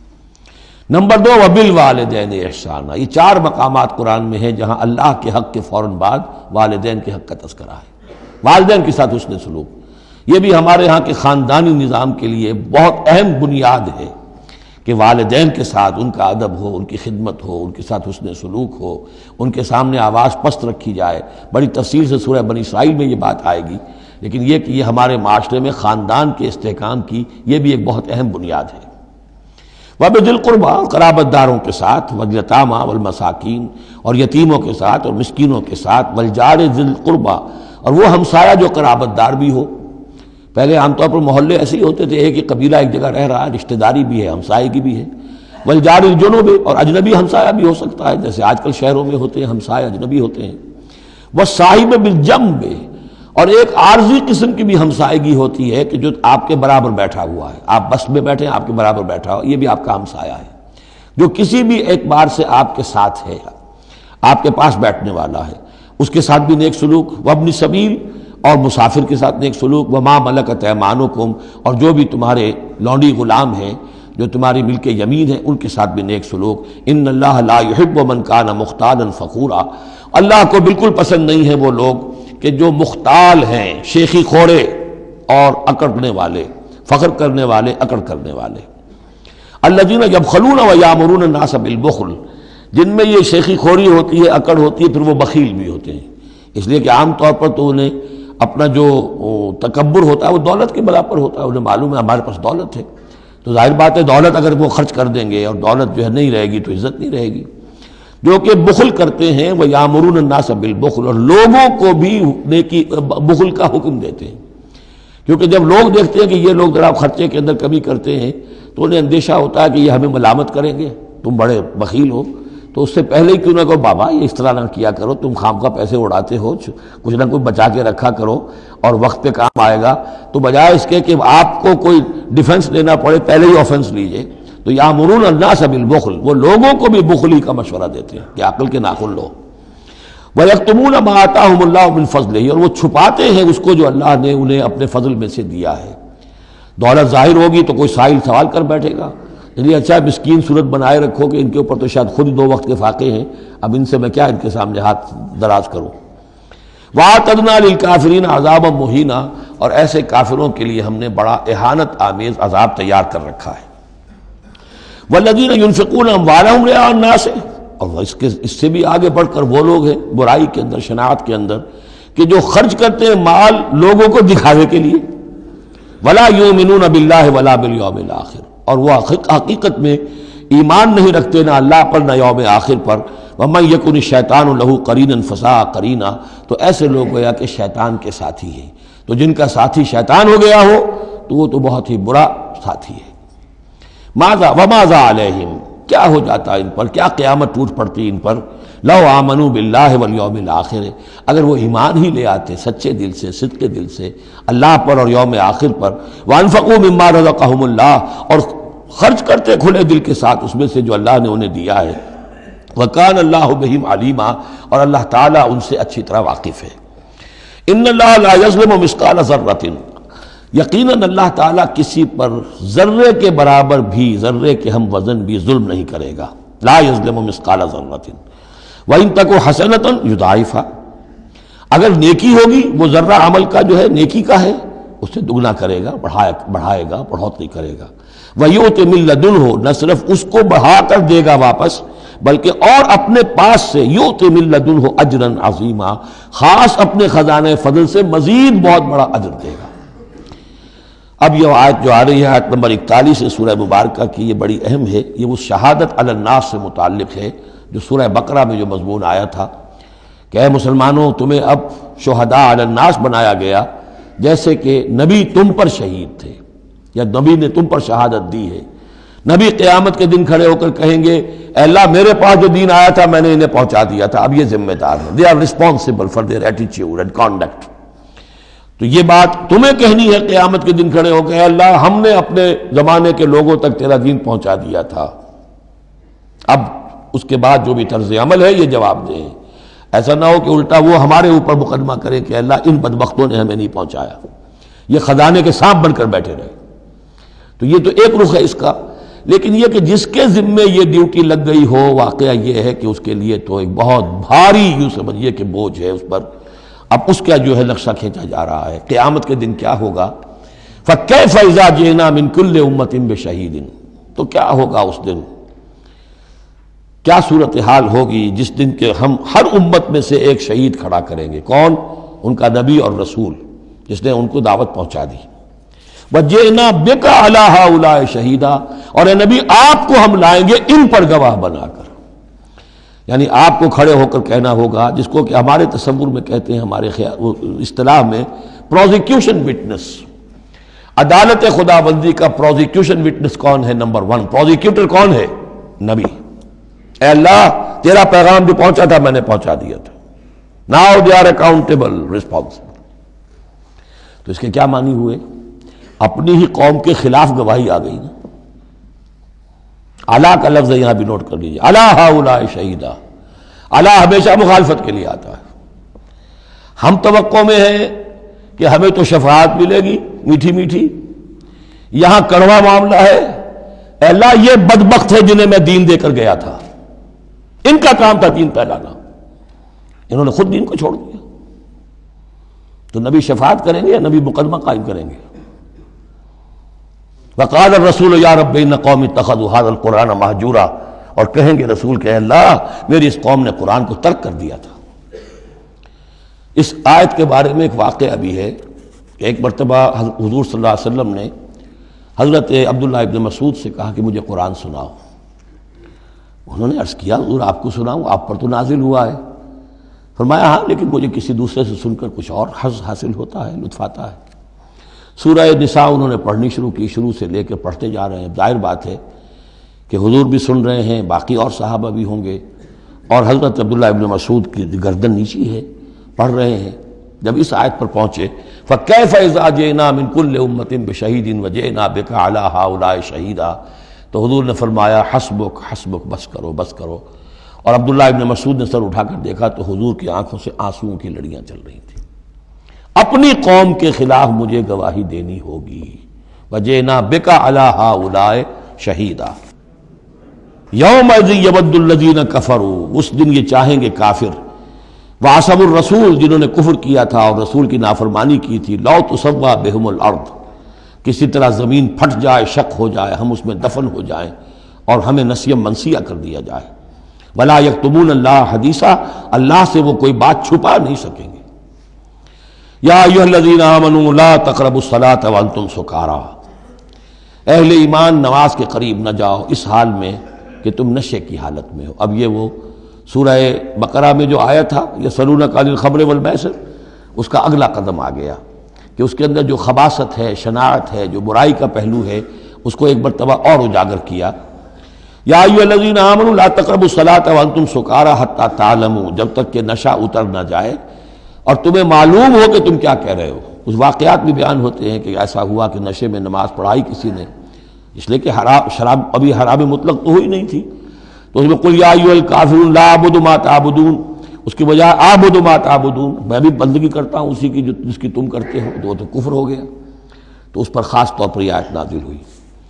نمبر دو وَبِالْوَالِدَيْنِ إِحْسَانًا، یہ چار مقامات قرآن میں ہیں جہاں اللہ کے حق کے فوراً بعد والدین کے حق کا تذکرہ ہے۔ والدین کے ساتھ حسن سلوک، یہ بھی ہمارے ہاں کے خاندانی نظام کے لیے بہت اہم بنیاد ہے کہ والدین کے ساتھ ان کا ادب ہو، ان کی خدمت ہو، ان کے ساتھ حسن سلوک ہو، ان کے سامنے آواز پست رکھی جائے۔ بڑی تفصیل سے سورہ بنی اسرائیل میں یہ بات آئے گی لیکن یہ کہ یہ ہمارے معاشرے میں خاندان کے استحکام کی یہ بھی ایک بہت اہم بنیاد ہے۔ وَبِذِي الْقُرْبَىٰ، قرابت داروں کے ساتھ، وَالْيَتَامَىٰ وَالْمَسَاکِین، اور یتیموں کے ساتھ اور مسکینوں کے ساتھ، وَالْجَارِ ذِي الْقُرْبَىٰ، اور وہ ہمسایہ جو قرابت دار بھی ہو۔ پہلے عام طور پر محلے ایسے ہی ہوتے تھے، ایک ہی قبیلہ ایک جگہ رہ رہا ہے، رشتہ داری بھی ہے، ہمسائے بھی ہے۔ وَالْجَارِ الْجُنُبِ، اور اجنبی ہمسایہ بھی ہو سکتا ہے، جیسے آج کل شہروں میں ہوتے ہیں ہمسائے اجنبی ہوتے ہیں۔ وَالصَّاحِبِ بِالْجَنبِ، اور ایک عارضی قسم کی بھی ہمسائیگی ہوتی ہے کہ جو آپ کے برابر بیٹھا ہوا ہے، آپ بس میں بیٹھے ہیں، آپ کے برابر بیٹھا ہوا، یہ بھی آپ کا ہمسایہ ہے، جو کسی بھی اعتبار سے آپ کے ساتھ ہے، آپ کے پاس بیٹھنے والا ہے، اس کے ساتھ بھی نیک سلوک۔ وابن سبیل، اور مسافر کے ساتھ نیک سلوک۔ وما ملکت ایمانکم، اور جو بھی تمہارے لونڈی غلام ہیں، جو تمہاری ملک یمین ہیں، ان کے ساتھ بھی نیک سلوک۔ ان اللہ لا یحب من کان مختالا فخورا، اللہ کو بالکل پسند نہیں ہے وہ لوگ کہ جو مختال ہیں، شیخی خوڑے اور اکڑنے والے، فخر کرنے والے، اکڑ کرنے والے۔ الذین یبخلون ویامرون الناس بالبخل، جن میں یہ شیخی خوری ہوتی ہے، اکڑ ہوتی ہے، پھر وہ بخیل بھی ہوتے ہیں، اس لیے کہ عام طور پر تو انہیں اپنا جو تکبر ہوتا ہے وہ دولت کے برابر ہوتا ہے، انہیں معلوم ہے ہمارے پاس دولت ہے، تو ظاہر بات ہے دولت اگر وہ خرچ کر دیں گے اور دولت جو ہے نہیں رہے گی تو عزت نہیں رہے گی۔ جو کہ بخل کرتے ہیں، وہ یامرون الناس بالبخل، اور لوگوں کو بھی نیکی بخل کا حکم دیتے ہیں، کیونکہ جب لوگ دیکھتے ہیں کہ یہ لوگ ذرا خرچے کے اندر کمی کرتے ہیں تو انہیں اندیشہ ہوتا ہے کہ یہ ہمیں ملامت کریں گے، تم بڑے بخیل ہو، تو اس سے پہلے ہی کیوں نہ کہو بابا یہ اس طرح نہ کیا کرو، تم خام کا پیسے اڑاتے ہو، کچھ نہ کچھ بچا کے رکھا کرو اور وقت پہ کام آئے گا، تو بجائے اس کے کہ آپ کو کوئی ڈیفنس لینا پڑے پہلے ہی آفنس لیجئے، تو یامرون الناس بالبخل، وہ لوگوں کو بھی بخلی کا مشورہ دیتے ہیں کہ عقل کے ناخن لو۔ وَيَكْتُمُونَ مَا آتَاهُمُ اللَّهُ مِنْ فَضْلِهِ، اور وہ چھپاتے ہیں اس کو جو اللہ نے انہیں اپنے فضل میں سے دیا ہے۔ دولت ظاہر ہوگی تو کوئی سائل سوال کر بیٹھے گا، یعنی اچھا مسکین صورت بنائے رکھو کہ ان کے اوپر تو شاید خود دو وقت کے فاقے ہیں، اب ان سے میں کیا ان کے سامنے ہاتھ دراز کروں۔ وَأَعْتَدْنَا لِلْكَافِرِينَ عَذَابًا مُهِينًا، اور ایسے کافروں کے لیے ہم نے بڑا اہانت آمیز عذاب تیار کر رکھا ہے۔ وَالَّذِينَ يُنْفِقُونَ أَمْوَالَهُمْ رِئَاءَ النَّاسِ، اور اس کے اس سے بھی آگے بڑھ کر وہ لوگ ہیں برائی کے اندر، شناعت کے اندر، کہ جو خرچ کرتے ہیں مال لوگوں کو دکھاوے کے لیے۔ وَلَا يُؤْمِنُونَ بِاللَّهِ وَلَا بِالْيَوْمِ الْآخِرِ، اور وہ حقیقت میں ایمان نہیں رکھتے نہ اللہ پر نہ یوم آخر پر۔ وَمَن يَكُنِ الشَّيْطَانُ لَهُ قَرِينًا فَسَاءَ قَرِينًا، تو ایسے لوگ گویا کہ شیطان کے ساتھی ہیں، تو جن کا ساتھی شیطان ہو گیا ہو تو وہ تو بہت ہی برا ساتھی ہے۔ ماذا وماذا علیہم، کیا ہو جاتا ان پر، کیا قیامت ٹوٹ پڑتی ان پر۔ لو آمنوا باللہ والیوم الآخر، اگر وہ ایمان ہی لے آتے سچے دل سے، صدق دل سے اللہ پر اور یوم آخر پر۔ وانفقوا مما رزقہم اللہ، اور خرچ کرتے کھلے دل کے ساتھ اس میں سے جو اللہ نے انہیں دیا ہے۔ وکان اللہ بہم علیما، اور اللہ تعالیٰ ان سے اچھی طرح واقف ہے۔ ان اللہ لا یظلم مثقال ذرۃ، یقیناً اللہ تعالیٰ کسی پر ذرے کے برابر بھی، ذرے کے ہم وزن بھی ظلم نہیں کرے گا۔ لا یظلم مثقال ذرۃ وَإِن تَكُ حَسَنَةً يُضَاعِفْهَا، اگر نیکی ہوگی وہ ذرہ عمل کا جو ہے نیکی کا ہے اسے دگنا کرے گا، بڑھائے بڑھائے گا، بڑھوتری کرے گا۔ وَيُؤْتِ مِن لَّدُنْهُ، نہ صرف اس کو بڑھا کر دے گا واپس بلکہ اور اپنے پاس سے یؤتِ مِن لَّدُنْهُ أَجْرًا عَظِیمًا، خاص اپنے خزانے فضل سے مزید بہت بڑا اجر دے گا۔ اب یہ آیت جو آ رہی ہے آیت نمبر اکتالیس ہے سورہ مبارکہ کی، یہ بڑی اہم ہے، یہ وہ شہادت علی الناس سے متعلق ہے جو سورہ بقرہ میں جو مضمون آیا تھا کہ اے مسلمانوں تمہیں اب شہداء علی الناس بنایا گیا، جیسے کہ نبی تم پر شہید تھے یا نبی نے تم پر شہادت دی ہے۔ نبی قیامت کے دن کھڑے ہو کر کہیں گے اے اللہ میرے پاس جو دین آیا تھا میں نے انہیں پہنچا دیا تھا، اب یہ ذمہ دار ہیں، they are responsible for their attitude and conduct. تو یہ بات تمہیں کہنی ہے قیامت کے دن کھڑے ہو کے، اے اللہ ہم نے اپنے زمانے کے لوگوں تک تیرا دین پہنچا دیا تھا، اب اس کے بعد جو بھی طرز عمل ہے یہ جواب دیں۔ ایسا نہ ہو کہ الٹا وہ ہمارے اوپر مقدمہ کرے کہ اللہ ان بدبختوں نے ہمیں نہیں پہنچایا، یہ خزانے کے سانپ بن کر بیٹھے رہے۔ تو یہ تو ایک رخ ہے اس کا، لیکن یہ کہ جس کے ذمے یہ ڈیوٹی لگ گئی ہو، واقعہ یہ ہے کہ اس کے لیے تو ایک بہت بھاری یوں سمجھیے کہ بوجھ ہے اس پر۔ اب اس کا جو ہے نقشہ کھینچا جا رہا ہے قیامت کے دن کیا ہوگا۔ فَكَيْفَ إِذَا جِئْنَا مِن كُلِّ أُمَّةٍ بِشَهِيدٍ، تو کیا ہوگا اس دن، کیا صورتحال ہوگی جس دن کہ ہم ہر امت میں سے ایک شہید کھڑا کریں گے۔ کون؟ ان کا نبی اور رسول، جس نے ان کو دعوت پہنچا دی. وَجِئْنَا بِكَ عَلَىٰ هَٰؤُلَاءِ شَهِيدًا، اور اے نبی آپ کو ہم لائیں گے ان پر گواہ بنا کر. یعنی آپ کو کھڑے ہو کر کہنا ہوگا، جس کو کہ ہمارے تصور میں کہتے ہیں، ہمارے اصطلاح میں پروزیکیوشن وٹنس. عدالت خدا بندی کا پروزیکیوشن وٹنس کون ہے؟ نمبر ون پروزیکیوٹر کون ہے؟ نبی. اے اللہ تیرا پیغام جو پہنچا تھا میں نے پہنچا دیا تھا. Now they are accountable responsible. تو اس کے کیا معنی ہوئے؟ اپنی ہی قوم کے خلاف گواہی آ گئی نا. اعلیٰ کا لفظ یہاں بھی نوٹ کر لیجیے، اعلیٰ ہؤلاء شہیدا. اعلیٰ ہمیشہ مخالفت کے لیے آتا ہے. ہم توقع میں ہیں کہ ہمیں تو شفاعت ملے گی میٹھی میٹھی، یہاں کڑوا معاملہ ہے. اے اللہ یہ بدبخت ہے جنہیں میں دین دے کر گیا تھا، ان کا کام تھا دین پھیلانا، انہوں نے خود دین کو چھوڑ دیا. تو نبی شفاعت کریں گے یا نبی مقدمہ قائم کریں گے؟ وقال الرسول یا رب ان قوم اتخذوا هذا القرآن مہجورا، اور کہیں گے رسول کہ اللہ میری اس قوم نے قرآن کو ترک کر دیا تھا. اس آیت کے بارے میں ایک واقعہ بھی ہے کہ ایک مرتبہ حضور صلی اللہ علیہ وسلم نے حضرت عبداللہ ابن مسعود سے کہا کہ مجھے قرآن سناؤ. انہوں نے عرض کیا حضور آپ کو سناؤں؟ آپ پر تو نازل ہوا ہے. فرمایا ہاں لیکن مجھے کسی دوسرے سے سن کر کچھ اور حظ حاصل ہوتا ہے، لطف آتا ہے. سورہ نساء انہوں نے پڑھنی شروع کی، شروع سے لے کے پڑھتے جا رہے ہیں. ظاہر بات ہے کہ حضور بھی سن رہے ہیں، باقی اور صحابہ بھی ہوں گے، اور حضرت عبداللہ ابن مسعود کی گردن نیچی ہے، پڑھ رہے ہیں. جب اس آیت پر پہنچے فَكَيْفَ إِذَا جِئْنَا مِن كُلِّ أُمَّةٍ بِشَهِيدٍ وَجِئْنَا بِكَ عَلَىٰ هَٰؤُلَاءِ شَهِيدًا. تو حضور نے فرمایا حسبک حسبک، بس کرو بس کرو. اور عبداللہ ابن مسعود نے سر اٹھا کر دیکھا تو حضور کی آنکھوں سے آنسوؤں کی لڑیاں چل رہی تھیں. اپنی قوم کے خلاف مجھے گواہی دینی ہوگی. وَجِئْنَا بِكَ عَلَىٰ هَٰؤُلَاءِ شَهِيدًا. يَوْمَئِذٍ يَوَدُّ الَّذِينَ كَفَرُوا، اس دن یہ چاہیں گے کافر، وَعَصَوُا الرَّسُولَ جنہوں نے کفر کیا تھا اور رسول کی نافرمانی کی تھی، لَوْ تُسَوَّىٰ بِهِمُ الْأَرْضُ، کسی طرح زمین پھٹ جائے، شق ہو جائے، ہم اس میں دفن ہو جائیں اور ہمیں نسیم منسیہ کر دیا جائے. وَلَا يَكْتُمُونَ اللَّهَ حَدِيثًا، اللہ سے وہ کوئی بات چھپا نہیں سکیں گے. یا ایھا الذین آمنوا لا تقربوا الصلاۃ وانتم سکارا، اہل ایمان نماز کے قریب نہ جاؤ اس حال میں کہ تم نشے کی حالت میں ہو. اب یہ وہ سورہ بقرہ میں جو آیا تھا یسألونک عن الخمر والمیسر، اس کا اگلا قدم آ گیا کہ اس کے اندر جو خباثت ہے، شناعت ہے، جو برائی کا پہلو ہے، اس کو ایک مرتبہ اور اجاگر کیا. یا ایھا الذین آمنوا لا تقربوا الصلاۃ وانتم سکارا حتی تعلموا، جب تک کہ نشہ اتر نہ جائے اور تمہیں معلوم ہو کہ تم کیا کہہ رہے ہو. اس واقعات بھی بیان ہوتے ہیں کہ ایسا ہوا کہ نشے میں نماز پڑھائی کسی نے، اس لیے کہ حرام شراب ابھی حرام مطلق تو ہوئی نہیں تھی، تو اس میں قل یا ایھا الکافرون لا اعبد ما تعبدون، اس کی بجائے اعبد ما تعبدون، میں بھی بندگی کرتا ہوں اسی کی جو جس کی تم کرتے ہو، تو وہ تو کفر ہو گیا. تو اس پر خاص طور پر یہ آیت نازل ہوئی.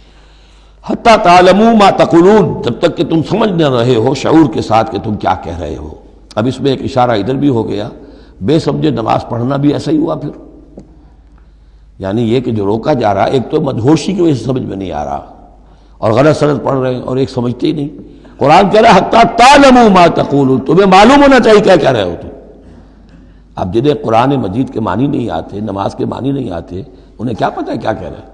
حتی تعلموا ما تقولون، جب تک کہ تم سمجھ نہ رہے ہو شعور کے ساتھ کہ تم کیا کہہ رہے ہو. اب اس میں ایک اشارہ ادھر بھی ہو گیا، بے سمجھے نماز پڑھنا بھی ایسا ہی ہوا پھر. یعنی یہ کہ جو روکا جا رہا، ایک تو مدہوشی کی وجہ سے سمجھ میں نہیں آ رہا اور غلط سلط پڑھ رہے ہیں، اور ایک سمجھتے ہی نہیں. قرآن کہہ رہا ہے حتی تعلموا ما تقولون، تمہیں معلوم ہونا چاہیے کیا کہہ رہے ہو تم. اب جنہیں قرآن مجید کے معنی نہیں آتے، نماز کے معنی نہیں آتے، انہیں کیا پتہ ہے کیا کہہ رہے ہیں.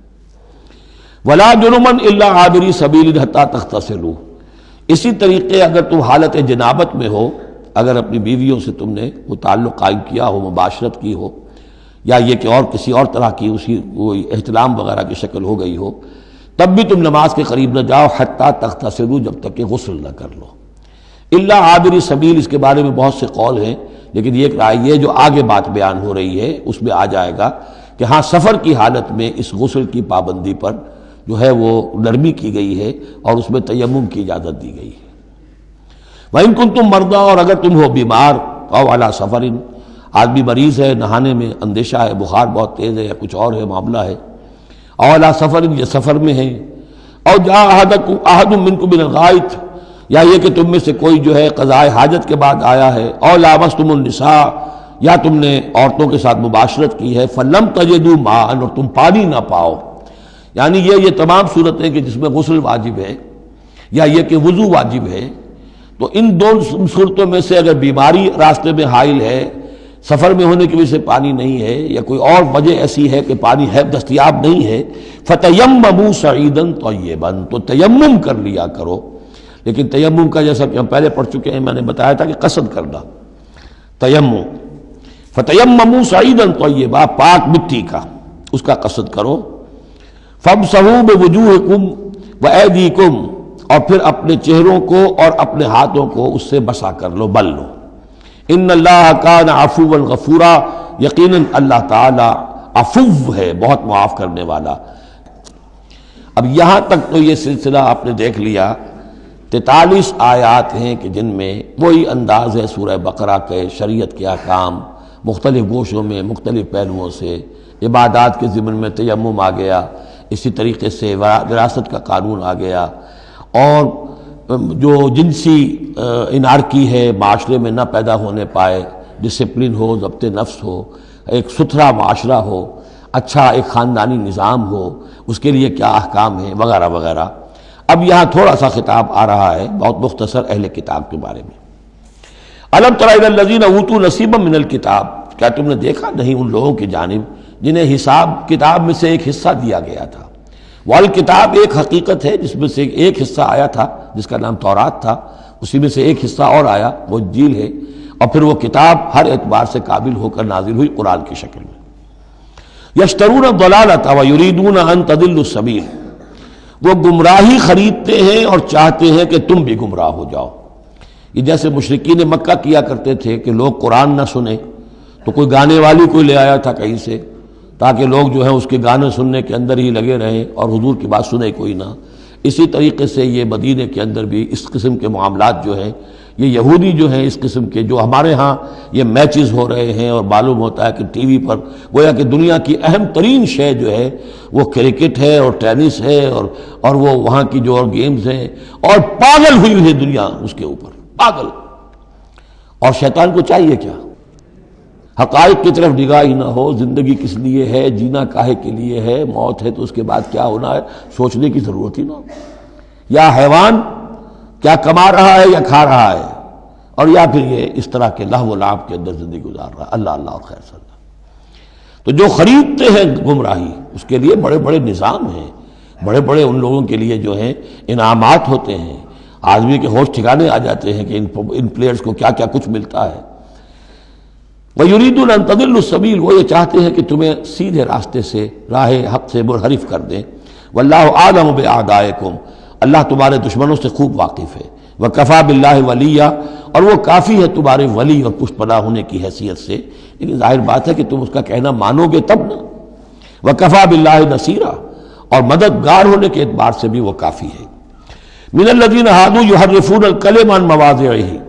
وَلَا جُنُبًا إِلَّا عَابِرِي سَبِيلٍ حَتَّىٰ تَغْتَسِلُوا، اسی طریقے اگر تم حالت جنابت میں ہو، اگر اپنی بیویوں سے تم نے وہ تعلق قائم کیا ہو، مباشرت کی ہو، یا یہ کہ اور کسی اور طرح کی اسی وہ احتلام وغیرہ کی شکل ہو گئی ہو، تب بھی تم نماز کے قریب نہ جاؤ حتیٰ تغتسلوا، جب تک کہ غسل نہ کر لو. الا عابری سبیل، اس کے بارے میں بہت سے قول ہیں، لیکن یہ رائے یہ جو آگے بات بیان ہو رہی ہے اس میں آ جائے گا کہ ہاں سفر کی حالت میں اس غسل کی پابندی پر جو ہے وہ نرمی کی گئی ہے اور اس میں تیمم کی اجازت دی گئی ہے. وَإِن كُنتُم مَرْضَىٰ، اور اگر تم ہو بیمار، او عَلَىٰ سَفَرٍ، آدمی مریض ہے، نہانے میں اندیشہ ہے، بخار بہت تیز ہے یا کچھ اور ہے معاملہ ہے، او عَلَىٰ سَفَرٍ، یہ سفر میں ہے، او جاء أَحَدُكُمْ أَحَدٌ مِّنكُم مِّنَ الْغَائِطِ، یا یہ کہ تم میں سے کوئی جو ہے قضائے حاجت کے بعد آیا ہے، او لامستم النساء، یا تم نے عورتوں کے ساتھ مباشرت کی ہے، فلم تجدوا ماء، اور تم پانی نہ پاؤ. یعنی یہ یہ تمام صورتیں کہ جس میں غسل واجب ہے یا یہ کہ وضو واجب ہے، تو ان دو صورتوں میں سے اگر بیماری راستے میں حائل ہے، سفر میں ہونے کی وجہ سے پانی نہیں ہے یا کوئی اور وجہ ایسی ہے کہ پانی ہے دستیاب نہیں ہے، فَتَيَمَّمُوا صَعِيدًا طَيِّبًا، تو تیمم کر لیا کرو. لیکن تیمم کا جیسا کہ ہم پہلے پڑھ چکے ہیں، میں نے بتایا تھا کہ قصد کرنا تیمم. فَتَيَمَّمُوا صَعِيدًا طَيِّبًا، پاک مٹی کا اس کا قصد کرو. فَامْسَحُوا بِوُجُوهِكُمْ وَأَيْدِيكُمْ، اور پھر اپنے چہروں کو اور اپنے ہاتھوں کو اس سے مسح کر لو، بل لو. ان اللہ کان عفوا غفورا، یقیناً اللہ تعالی عفو ہے، بہت معاف کرنے والا. اب یہاں تک تو یہ سلسلہ آپ نے دیکھ لیا. تینتالیس آیات ہیں کہ جن میں وہی انداز ہے سورہ بقرہ کے، شریعت کے احکام مختلف گوشوں میں مختلف پہلوؤں سے. عبادات کے ضمن میں تیمم آ گیا، اسی طریقے سے وراثت کا قانون آ گیا، اور جو جنسی انارکی ہے معاشرے میں نہ پیدا ہونے پائے، ڈسپلن ہو، ضبط نفس ہو، ایک ستھرا معاشرہ ہو، اچھا ایک خاندانی نظام ہو، اس کے لیے کیا احکام ہیں وغیرہ وغیرہ. اب یہاں تھوڑا سا خطاب آ رہا ہے بہت مختصر اہل کتاب کے بارے میں. الم تر الی الذین اوتوا نصیبا من الکتاب، کیا تم نے دیکھا نہیں ان لوگوں کی جانب جنہیں حساب کتاب میں سے ایک حصہ دیا گیا تھا. والکتاب ایک حقیقت ہے جس میں سے ایک حصہ آیا تھا جس کا نام تورات تھا، اسی میں سے ایک حصہ اور آیا وہ انجیل ہے، اور پھر وہ کتاب ہر اعتبار سے قابل ہو کر نازل ہوئی قرآن کی شکل میں. یشترون الضلالۃ ویریدون ان تضلوا السبیل، وہ گمراہی خریدتے ہیں اور چاہتے ہیں کہ تم بھی گمراہ ہو جاؤ. یہ جیسے مشرکین مکہ کیا کرتے تھے کہ لوگ قرآن نہ سنیں تو کوئی گانے والی کوئی لے آیا تھا کہیں سے تاکہ لوگ جو ہیں اس کے گانے سننے کے اندر ہی لگے رہیں اور حضور کی بات سنے کوئی نہ. اسی طریقے سے یہ مدینے کے اندر بھی اس قسم کے معاملات جو ہیں، یہ یہودی جو ہیں اس قسم کے، جو ہمارے ہاں یہ میچز ہو رہے ہیں اور معلوم ہوتا ہے کہ ٹی وی پر گویا کہ دنیا کی اہم ترین شے جو ہے وہ کرکٹ ہے اور ٹینس ہے اور اور وہ وہاں کی جو اور گیمز ہیں، اور پاگل ہوئی ہے دنیا اس کے اوپر، پاگل. اور شیطان کو چاہیے کیا؟ حقائق کی طرف نگاہ ہی نہ ہو. زندگی کس لیے ہے، جینا کاہے کے لیے ہے، موت ہے تو اس کے بعد کیا ہونا ہے سوچنے کی ضرورت ہی نہ ہو. یا حیوان کیا کما رہا ہے یا کھا رہا ہے، اور یا پھر یہ اس طرح کے لہو و لعب کے اندر زندگی گزار رہا ہے. اللہ اللہ خیر صلی اللہ. تو جو خریدتے ہیں گمراہی، اس کے لیے بڑے بڑے نظام ہیں، بڑے بڑے ان لوگوں کے لیے جو ہیں انعامات ہوتے ہیں. آدمی کے ہوش ٹھکانے آ جاتے ہیں کہ ان پلیئرز کو کیا کیا کچھ ملتا ہے. وَيُرِيدُونَ أَن تَضِلُّوا السَّبِيلَ، وہ یہ چاہتے ہیں کہ تمہیں سیدھے راستے سے راہ حق سے منحرف کر دیں. وَاللَّهُ أَعْلَمُ بِأَعْدَائِكُمْ، اللہ تمہارے دشمنوں سے خوب واقف ہے. وَكَفَى بِاللَّهِ وَلِيًّا، اور وہ کافی ہے تمہارے ولی اور پشت پناہ ہونے کی حیثیت سے. لیکن ظاہر بات ہے کہ تم اس کا کہنا مانو گے تب نا. وَكَفَى بِاللَّهِ نَصِيرًا، اور مددگار ہونے کے اعتبار سے بھی وہ کافی ہے. مِنَ الَّذِينَ هَادُوا يُحَرِّفُونَ الْكَلِمَ عَن مَّوَاضِعِهِ،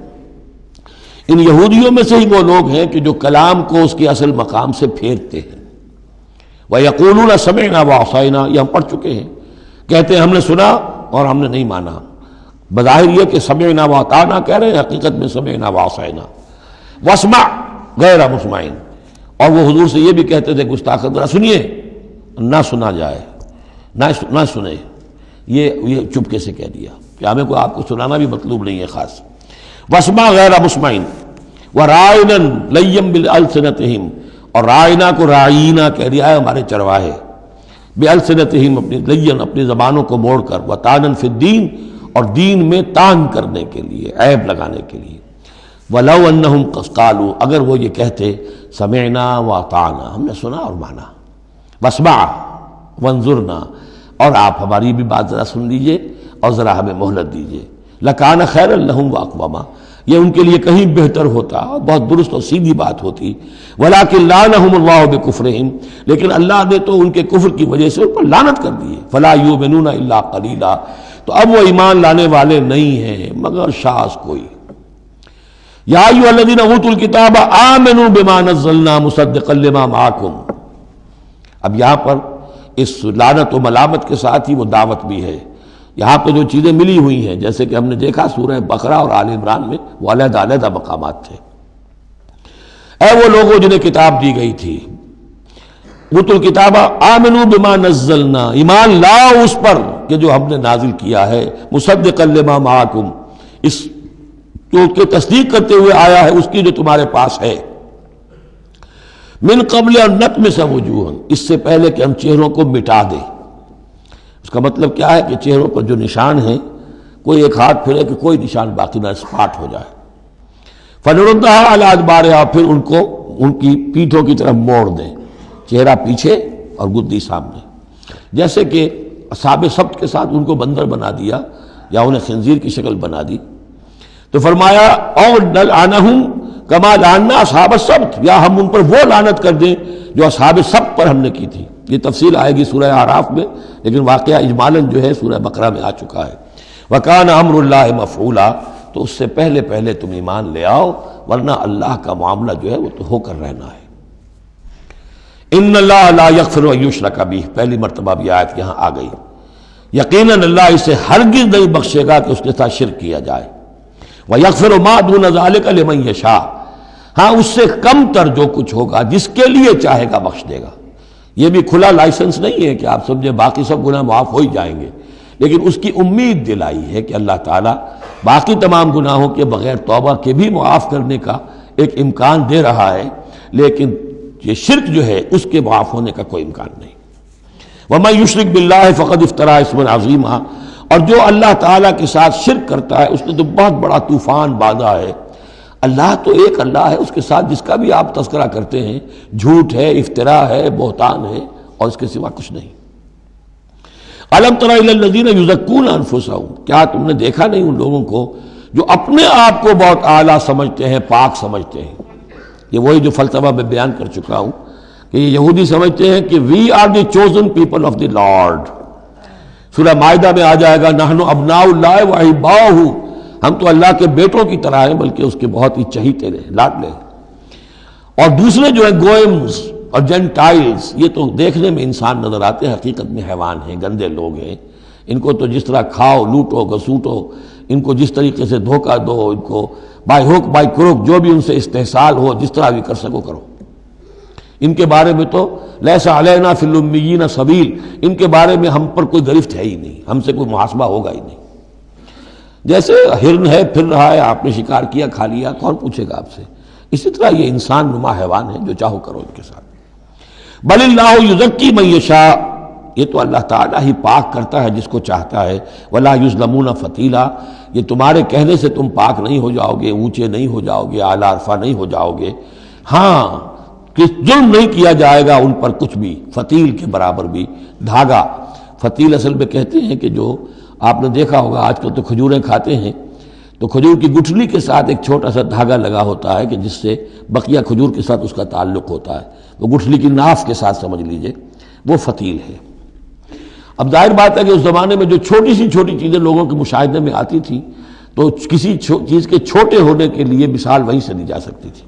ان یہودیوں میں سے ہی وہ لوگ ہیں کہ جو کلام کو اس کے اصل مقام سے پھیرتے ہیں. وَيَقُولُونَ سَمِعْنَا وَعَصَيْنَا، یہ ہم پڑھ چکے ہیں، کہتے ہیں ہم نے سنا اور ہم نے نہیں مانا. بظاہر یہ کہ سمعنا وَأَطَعْنَا کہہ رہے ہیں، حقیقت میں سمعنا وَعَصَيْنَا. وَاسْمَعْ غَيْرَ مُسْمَعٍ، اور وہ حضور سے یہ بھی کہتے تھے گستاخ ذرا سنیے، نہ سنا جائے، نہ سنے. یہ یہ چپکے سے کہہ دیا کہ ہمیں کو آپ کو سنانا بھی مطلوب نہیں ہے خاص. وَاسْمَعْ غَيْرَ مُسْمَعٍ وَرَاعِنًا لَيًّا بِأَلْسِنَتِهِمْ، اور رائنا کو رائینا کہہ دیا ہے ہمارے چرواہے. بِأَلْسِنَتِهِمْ، اپنی لین اپنی زبانوں کو موڑ کر. وَطَعْنًا فِي الدِّينِ، اور دین میں طعن کرنے کے لیے، عیب لگانے کے لیے. وَلَوْ أَنَّهُمْ قَالُوا، اگر وہ یہ کہتے سمعنا وَأَطَعْنَا، ہم نے سنا اور مانا. وَاسْمَعْ وَانظُرْنَا، اور آپ ہماری بھی بات ذرا سن لیجئے اور ذرا ہمیں مہلت دیجئے. لَكَانَ خَيْرًا لَهُمْ وَأَقْوَمَ، یہ ان کے لیے کہیں بہتر ہوتا، بہت درست اور سیدھی بات ہوتی. وَلَكِنْ لَعَنَهُمُ اللَّهُ بِكُفْرِهِمْ، لیکن اللہ نے تو ان کے کفر کی وجہ سے ان پر لعنت کر دی ہے. فَلَا يُؤْمِنُونَ إِلَّا قَلِيلًا، تو اب وہ ایمان لانے والے نہیں ہیں مگر شاذ کوئی. یا ایھا الذین اوتوا الکتاب آمنوا بما نزلنا مصدقا لما معکم. اب یہاں پر اس لعنت و ملامت کے ساتھ ہی وہ دعوت بھی ہے. یہاں پہ جو چیزیں ملی ہوئی ہیں جیسے کہ ہم نے دیکھا سورہ بقرہ اور آل عمران میں وہ علیحدہ علیحدہ مقامات تھے. اے وہ لوگوں جنہیں کتاب دی گئی تھی، اوتوا الکتاب آمنوا بما نزلنا، ایمان لاؤ اس پر کہ جو ہم نے نازل کیا ہے. مصدقا لما معکم، اس جو کہ تصدیق کرتے ہوئے آیا ہے اس کی جو تمہارے پاس ہے. من قبل ان نطمس وجوہا، اس سے پہلے کہ ہم چہروں کو مٹا دیں۔ اس کا مطلب کیا ہے کہ چہروں پر جو نشان ہیں کوئی ایک ہاتھ پھرے کہ کوئی نشان باقی نہ، اسپاٹ ہو جائے۔ فنردھا علی ادبارہا، پھر ان کو ان کی پیٹھوں کی طرف موڑ دیں، چہرہ پیچھے اور گدی سامنے، جیسے کہ اصحاب سبت کے ساتھ ان کو بندر بنا دیا یا انہیں خنزیر کی شکل بنا دی۔ تو فرمایا اور نلعنہم کما لعنا اصحاب السبت، یا ہم ان پر وہ لعنت کر دیں جو اصحاب سبت پر ہم نے کی تھی۔ یہ تفصیل آئے گی سورہ اعراف میں، لیکن واقعہ اجمالاً جو ہے سورہ بقرہ میں آ چکا ہے۔ وَكَانَ أَمْرُ اللَّهِ مَفْعُولًا، تو اس سے پہلے پہلے تم ایمان لے آؤ، ورنہ اللہ کا معاملہ جو ہے وہ تو ہو کر رہنا ہے۔ ان اللہ لا یغفر ان یشرک بہ، پہلی مرتبہ بھی آیت یہاں آ گئی، یقیناً اللہ اسے ہرگز نہیں بخشے گا کہ اس کے ساتھ شرک کیا جائے۔ وَيَغْفِرُ مَا دُونَ ذَلِكَ لِمَن يَشَاءُ، ہاں اس سے کم تر جو کچھ ہوگا جس کے لیے چاہے گا بخش دے گا۔ یہ بھی کھلا لائسنس نہیں ہے کہ آپ سمجھے باقی سب گناہ معاف ہو ہی جائیں گے، لیکن اس کی امید دلائی ہے کہ اللہ تعالیٰ باقی تمام گناہوں کے بغیر توبہ کے بھی معاف کرنے کا ایک امکان دے رہا ہے، لیکن یہ شرک جو ہے اس کے معاف ہونے کا کوئی امکان نہیں۔ وَمَن يُشْرِكْ بِاللَّهِ فَقَدِ افْتَرَىٰ اِثْمًا عَظِيمًا، اور جو اللہ تعالیٰ کے ساتھ شرک کرتا ہے اس نے تو بہت بڑا طوفان باندھا ہے۔ اللہ تو ایک اللہ ہے، اس کے ساتھ جس کا بھی آپ تذکرہ کرتے ہیں جھوٹ ہے، افتراء ہے، بہتان ہے، اور اس کے سوا کچھ نہیں۔ أَلَمْ تَرَ إِلَى الَّذِينَ يُزَكُّونَ أَنفُسَهُمْ، کیا تم نے دیکھا نہیں ان لوگوں کو جو اپنے آپ کو بہت اعلیٰ سمجھتے ہیں، پاک سمجھتے ہیں۔ یہ وہی جو فلسفہ میں بیان کر چکا ہوں کہ یہ یہودی سمجھتے ہیں کہ we are the chosen people of the lord. سورہ مائدہ میں آ جائے گا نحن ابناء اللہ و احباؤہ، ہم تو اللہ کے بیٹوں کی طرح ہیں، بلکہ اس کے بہت ہی چہیتے ہیں، لاڈلے ہیں۔ اور دوسرے جو ہیں گوئمز اور جینٹائلز، یہ تو دیکھنے میں انسان نظر آتے ہیں، حقیقت میں حیوان ہیں، گندے لوگ ہیں۔ ان کو تو جس طرح کھاؤ، لوٹو، گسوٹو، ان کو جس طریقے سے دھوکہ دو، ان کو بائی ہوک بائی کروک جو بھی ان سے استحصال ہو، جس طرح بھی کر سکو کرو۔ ان کے بارے میں تو لیس علینا فی الامیین سبیل، ان کے بارے میں ہم پر کوئی گرفت ہے ہی نہیں، ہم سے کوئی محاسبہ ہوگا ہی نہیں۔ جیسے ہرن ہے، پھر رہا ہے، آپ نے شکار کیا، کھا لیا، کون پوچھے گا آپ سے؟ اسی طرح یہ انسان نما حیوان ہے، جو چاہو کرو ان کے ساتھ۔ بل اللہ یزکی من یشاء، یہ تو اللہ تعالیٰ ہی پاک کرتا ہے جس کو چاہتا ہے۔ ولا یظلمون فتیلا، یہ تمہارے کہنے سے تم پاک نہیں ہو جاؤ گے، اونچے نہیں ہو جاؤ گے، اعلیٰ عرفہ نہیں ہو جاؤ گے۔ ہاں کہ ظلم نہیں کیا جائے گا ان پر کچھ بھی، فتیل کے برابر بھی۔ دھاگا، فتیل اصل میں کہتے ہیں کہ جو آپ نے دیکھا ہوگا آج کل تو کھجوریں کھاتے ہیں تو کھجور کی گٹھلی کے ساتھ ایک چھوٹا سا دھاگا لگا ہوتا ہے کہ جس سے بقیہ کھجور کے ساتھ اس کا تعلق ہوتا ہے، وہ گٹھلی کی ناف کے ساتھ سمجھ لیجئے، وہ فتیل ہے۔ اب ظاہر بات ہے کہ اس زمانے میں جو چھوٹی سی چھوٹی چیزیں لوگوں کے مشاہدے میں آتی تھیں تو کسی چیز کے چھوٹے ہونے کے لیے مثال وہیں سے دی جا سکتی تھی۔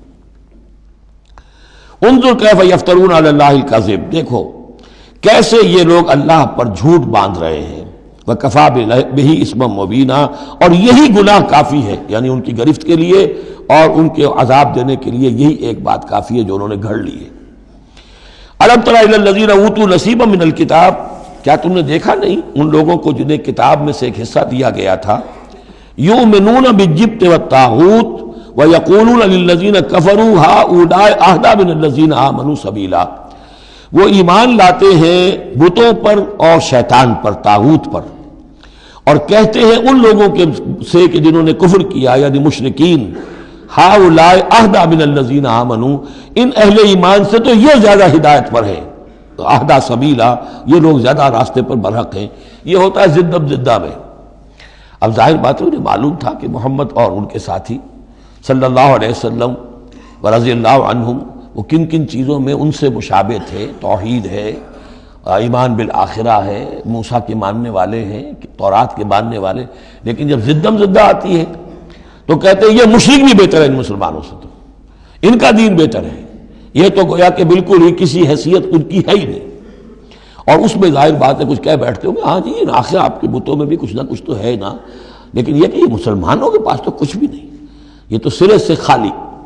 انظر کیف یفترون علی اللہ الکذب، دیکھو کیسے یہ لوگ اللہ پر جھوٹ باندھ رہے ہیں۔ وکفا بہ اسما مبینا، اور یہی گناہ کافی ہے، یعنی ان کی گرفت کے لیے اور ان کے عذاب دینے کے لیے یہی ایک بات کافی ہے جو انہوں نے گھڑ لی ہے۔ الم تر الی الذین اوتوا نصیبا من الکتاب، کیا تم نے دیکھا نہیں ان لوگوں کو جنہیں کتاب میں سے ایک حصہ دیا گیا تھا؟ یؤمنون بالجبت والطاغوت وَيَقُولُونَ لِلَّذِينَ كَفَرُوا هَؤُلَاءِ أَهْدَىٰ مِنَ الَّذِينَ آمَنُوا سَبِيلًا، وہ ایمان لاتے ہیں بتوں پر اور شیطان پر، طاغوت پر، اور کہتے ہیں ان لوگوں کے سے کہ جنہوں نے کفر کیا، یعنی مشرکین، هَؤُلَاءِ أَهْدَىٰ مِنَ الَّذِينَ آمَنُوا، ان اہل ایمان سے تو یہ زیادہ ہدایت پر ہے، اہدیٰ سبیلا، یہ لوگ زیادہ راستے پر برحق ہیں۔ یہ ہوتا ہے ضد اب ضدہ میں۔ اب ظاہر بات ہے انہیں معلوم تھا کہ محمد اور ان کے ساتھی صلی اللہ علیہ وسلم ورضی اللہ عنہم وہ کن کن چیزوں میں ان سے مشابہ تھے، توحید ہے، ایمان بالآخرہ ہے، موسیٰ کے ماننے والے ہیں، تورات کے ماننے والے، لیکن جب ضدم زدہ آتی ہے تو کہتے ہیں یہ مشرک بھی بہتر ہے ان مسلمانوں سے، تو ان کا دین بہتر ہے، یہ تو گویا کہ بالکل ہی کسی حیثیت ان کی ہے ہی نہیں۔ اور اس میں ظاہر بات ہے کچھ کہہ بیٹھتے ہوں گے ہاں جی آخر آپ کے بتوں میں بھی کچھ نہ کچھ تو ہے نا، لیکن یہ کہ یہ مسلمانوں کے پاس تو کچھ بھی نہیں، یہ تو سرے سے خالی۔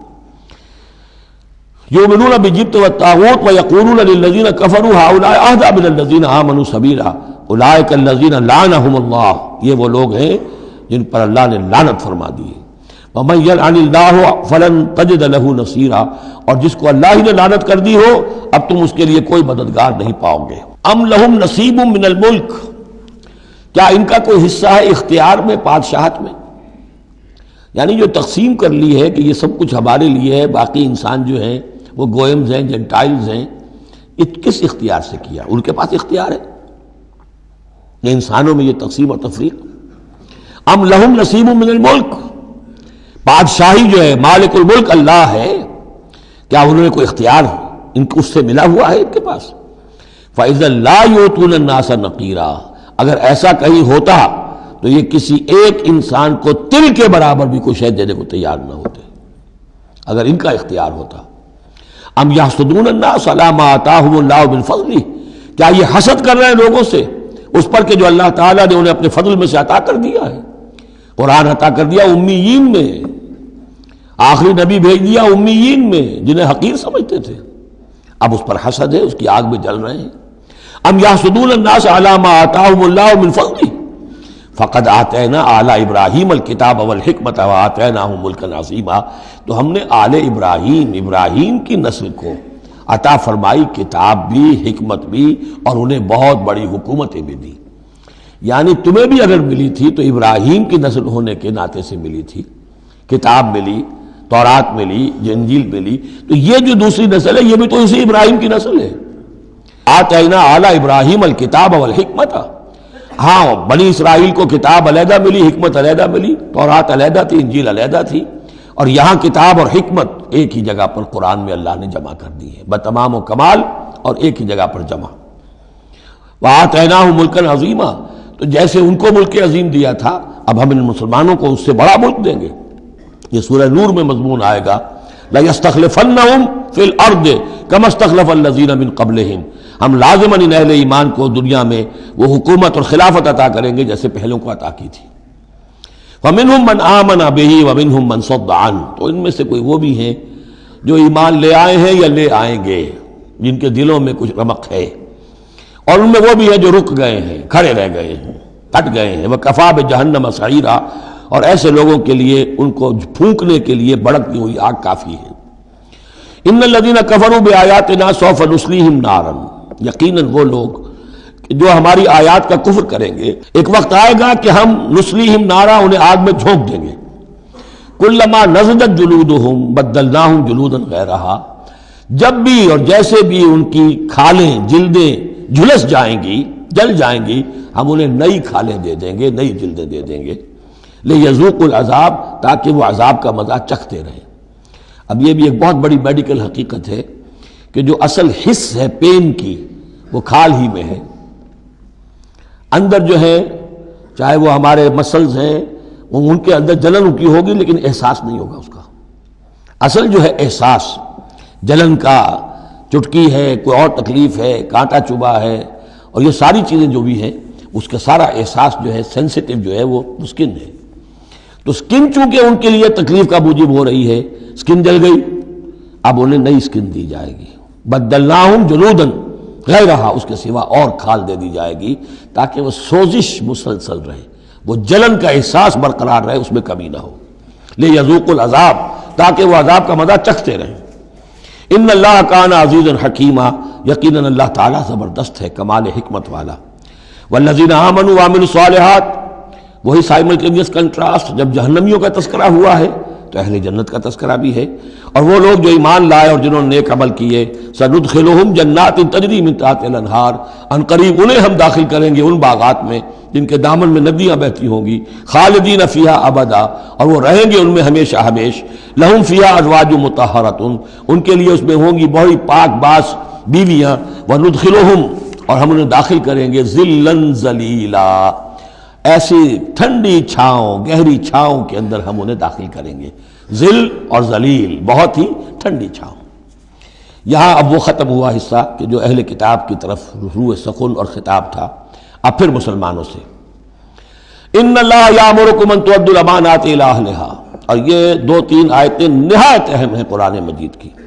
یؤمنون بالجبت والطاغوت ویقولون للذین کفروا هؤلاء اهدیٰ من الذین آمنوا سبیلا اولئک الذین لعنهم اللہ، یہ وہ لوگ ہیں جن پر اللہ نے لعنت فرما دی ہے۔ وَمَن يَلْعَنِ اللَّهُ فَلَن تَجِدَ لَهُ نَصِيرًا، اور جس کو اللہ ہی نے لعنت کر دی ہو اب تم اس کے لیے کوئی مددگار نہیں پاؤ گے۔ ام لہم نصیب من الملک، کیا ان کا کوئی حصہ ہے اختیار میں، بادشاہت میں؟ یعنی جو تقسیم کر لی ہے کہ یہ سب کچھ ہمارے لیے ہے، باقی انسان جو ہیں وہ گوئمز ہیں، جنٹائلز ہیں، یہ کس اختیار سے کیا؟ ان کے پاس اختیار ہے یہ انسانوں میں یہ تقسیم اور تفریق۔ ام لہم نصیب من الملک، بادشاہی جو ہے مالک الملک اللہ ہے، کیا انہوں نے کوئی اختیار ان کو اس سے ملا ہوا ہے ان کے پاس؟ فَإِذَا لَا يُؤْتُونَ النَّاسَ نَقِيرًا، اگر ایسا کہیں ہوتا تو یہ کسی ایک انسان کو تل کے برابر بھی کوئی شے دینے کو تیار نہ ہوتے اگر ان کا اختیار ہوتا۔ ام یحسدون الناس علی ما آتاہم اللہ من فضلہ، کیا یہ حسد کر رہے ہیں لوگوں سے اس پر کہ جو اللہ تعالیٰ نے انہیں اپنے فضل میں سے عطا کر دیا ہے؟ قرآن عطا کر دیا امیین میں، آخری نبی بھیج دیا امیین میں جنہیں حقیر سمجھتے تھے، اب اس پر حسد ہے، اس کی آگ میں جل رہے ہیں۔ ام یحسدون الناس علی ما آتاہم اللہ من فضلہ فقد آتینا آل ابراہیم الکتاب والحکمت وآتیناہم ملکا عظیما، تو ہم نے آل ابراہیم ابراہیم کی نسل کو عطا فرمائی کتاب بھی، حکمت بھی، اور انہیں بہت بڑی حکومتیں بھی دی۔ یعنی تمہیں بھی اگر ملی تھی تو ابراہیم کی نسل ہونے کے ناطے سے ملی تھی، کتاب ملی، تورات ملی، انجیل ملی، تو یہ جو دوسری نسل ہے یہ بھی تو اسی ابراہیم کی نسل ہے۔ آتینا آل ابراہیم الکتاب والحکمت، ہاں بنی اسرائیل کو کتاب علیحدہ ملی، حکمت علیحدہ ملی، تورات علیحدہ تھی، انجیل علیحدہ تھی، اور یہاں کتاب اور حکمت ایک ہی جگہ پر قرآن میں اللہ نے جمع کر دی ہے بتمام و کمال، اور ایک ہی جگہ پر جمع۔ وآتیناہم ملکا عظیما، تو جیسے ان کو ملک عظیم دیا تھا اب ہم ان مسلمانوں کو اس سے بڑا ملک دیں گے۔ یہ سورہ نور میں مضمون آئے گا لَيَسْتَخْلِفَنَّهُمْ فِي الْأَرْضِ كَمَا اسْتَخْلَفَ الَّذِينَ مِن قَبْلِهِمْ، ہم لازماً ان اہل ایمان کو دنیا میں وہ حکومت اور خلافت عطا کریں گے جیسے پہلوں کو عطا کی تھی۔ فَمِنْهُمْ مَنْ آمَنَ بِهِ وَمِنْهُمْ مَنْ صَدَّ عَنْهُ، تو ان میں سے کوئی وہ بھی ہیں جو ایمان لے آئے ہیں یا لے آئیں گے، جن کے دلوں میں کچھ رمق ہے، اور ان میں وہ بھی ہیں جو رک گئے ہیں، کھڑے رہ گئے ہیں، ہٹ گئے ہیں۔ وَكَفَى بِجَهَنَّمَ سَعِيرًا، اور ایسے لوگوں کے لیے ان کو پھونکنے کے لیے بڑکتی ہوئی آگ کافی ہے۔ ان الذین کفروا بآیاتنا سوف نصلیہم نارا، یقیناً وہ لوگ جو ہماری آیات کا کفر کریں گے ایک وقت آئے گا کہ ہم نصلیہم نارا، انہیں آگ میں جھونک دیں گے۔ کلما نضجت جلودہم بدلناہم جلودا غیرہا، جب بھی اور جیسے بھی ان کی کھالیں جلدیں جھلس جائیں گی، جل جائیں گی، ہم انہیں نئی کھالیں دے دیں گے، نئی جلدیں دے دیں گے، لیذوقوا العذاب، تاکہ وہ عذاب کا مزہ چکھتے رہیں۔ اب یہ بھی ایک بہت بڑی میڈیکل حقیقت ہے کہ جو اصل حس ہے پین کی وہ کھال ہی میں ہے، اندر جو ہے چاہے وہ ہمارے مسلز ہیں ان کے اندر جلن کی ہوگی لیکن احساس نہیں ہوگا اس کا۔ اصل جو ہے احساس جلن کا، چٹکی ہے، کوئی اور تکلیف ہے، کانٹا چبھا ہے، اور یہ ساری چیزیں جو بھی ہیں اس کا سارا احساس جو ہے سینسیٹیو جو ہے وہ سکن ہے۔ تو سکن چونکہ ان کے لیے تکلیف کا موجب ہو رہی ہے، سکن جل گئی، اب انہیں نئی سکن دی جائے گی۔ بدلناہم جلودا غیرہا، اس کے سوا اور کھال دے دی جائے گی تاکہ وہ سوزش مسلسل رہے، وہ جلن کا احساس برقرار رہے، اس میں کمی نہ ہو۔ لیذوقوا العذاب، تاکہ وہ عذاب کا مزہ چکھتے رہیں۔ ان اللہ کان عزیزا حکیما، یقیناً اللہ تعالیٰ زبردست ہے، کمال حکمت والا۔ والذین آمنوا وعملوا الصالحات، وہی سائملٹینیس کنٹراسٹ، جب جہنمیوں کا تذکرہ ہوا ہے تو اہل جنت کا تذکرہ بھی ہے، اور وہ لوگ جو ایمان لائے اور جنہوں نے نیک عمل کیے، سندخلہم جنات تجری من تحتہا الانہار، ان قریب انہیں ہم داخل کریں گے ان باغات میں جن کے دامن میں ندیاں بہتی ہوں گی، خالدین فیہا ابدا، اور وہ رہیں گے ان میں ہمیشہ ہمیش، لہم فیہا ازواج مطہرۃ، ان کے لیے اس میں ہوں گی بڑی پاک باز بیویاں، وندخلہم، اور ہم انہیں داخل کریں گے ذلا ذلیلا، ایسی ٹھنڈی چھاؤں، گہری چھاؤں کے اندر ہم انہیں داخل کریں گے۔ ذل اور ذلیل، بہت ہی ٹھنڈی چھاؤں۔ یہاں اب وہ ختم ہوا حصہ کہ جو اہل کتاب کی طرف روح سخن اور خطاب تھا، اب پھر مسلمانوں سے۔ ان اللہ یامرکم ان تؤدوا الامانات الی اہلھا، اور یہ دو تین آیتیں نہایت اہم ہیں قرآن مجید کی۔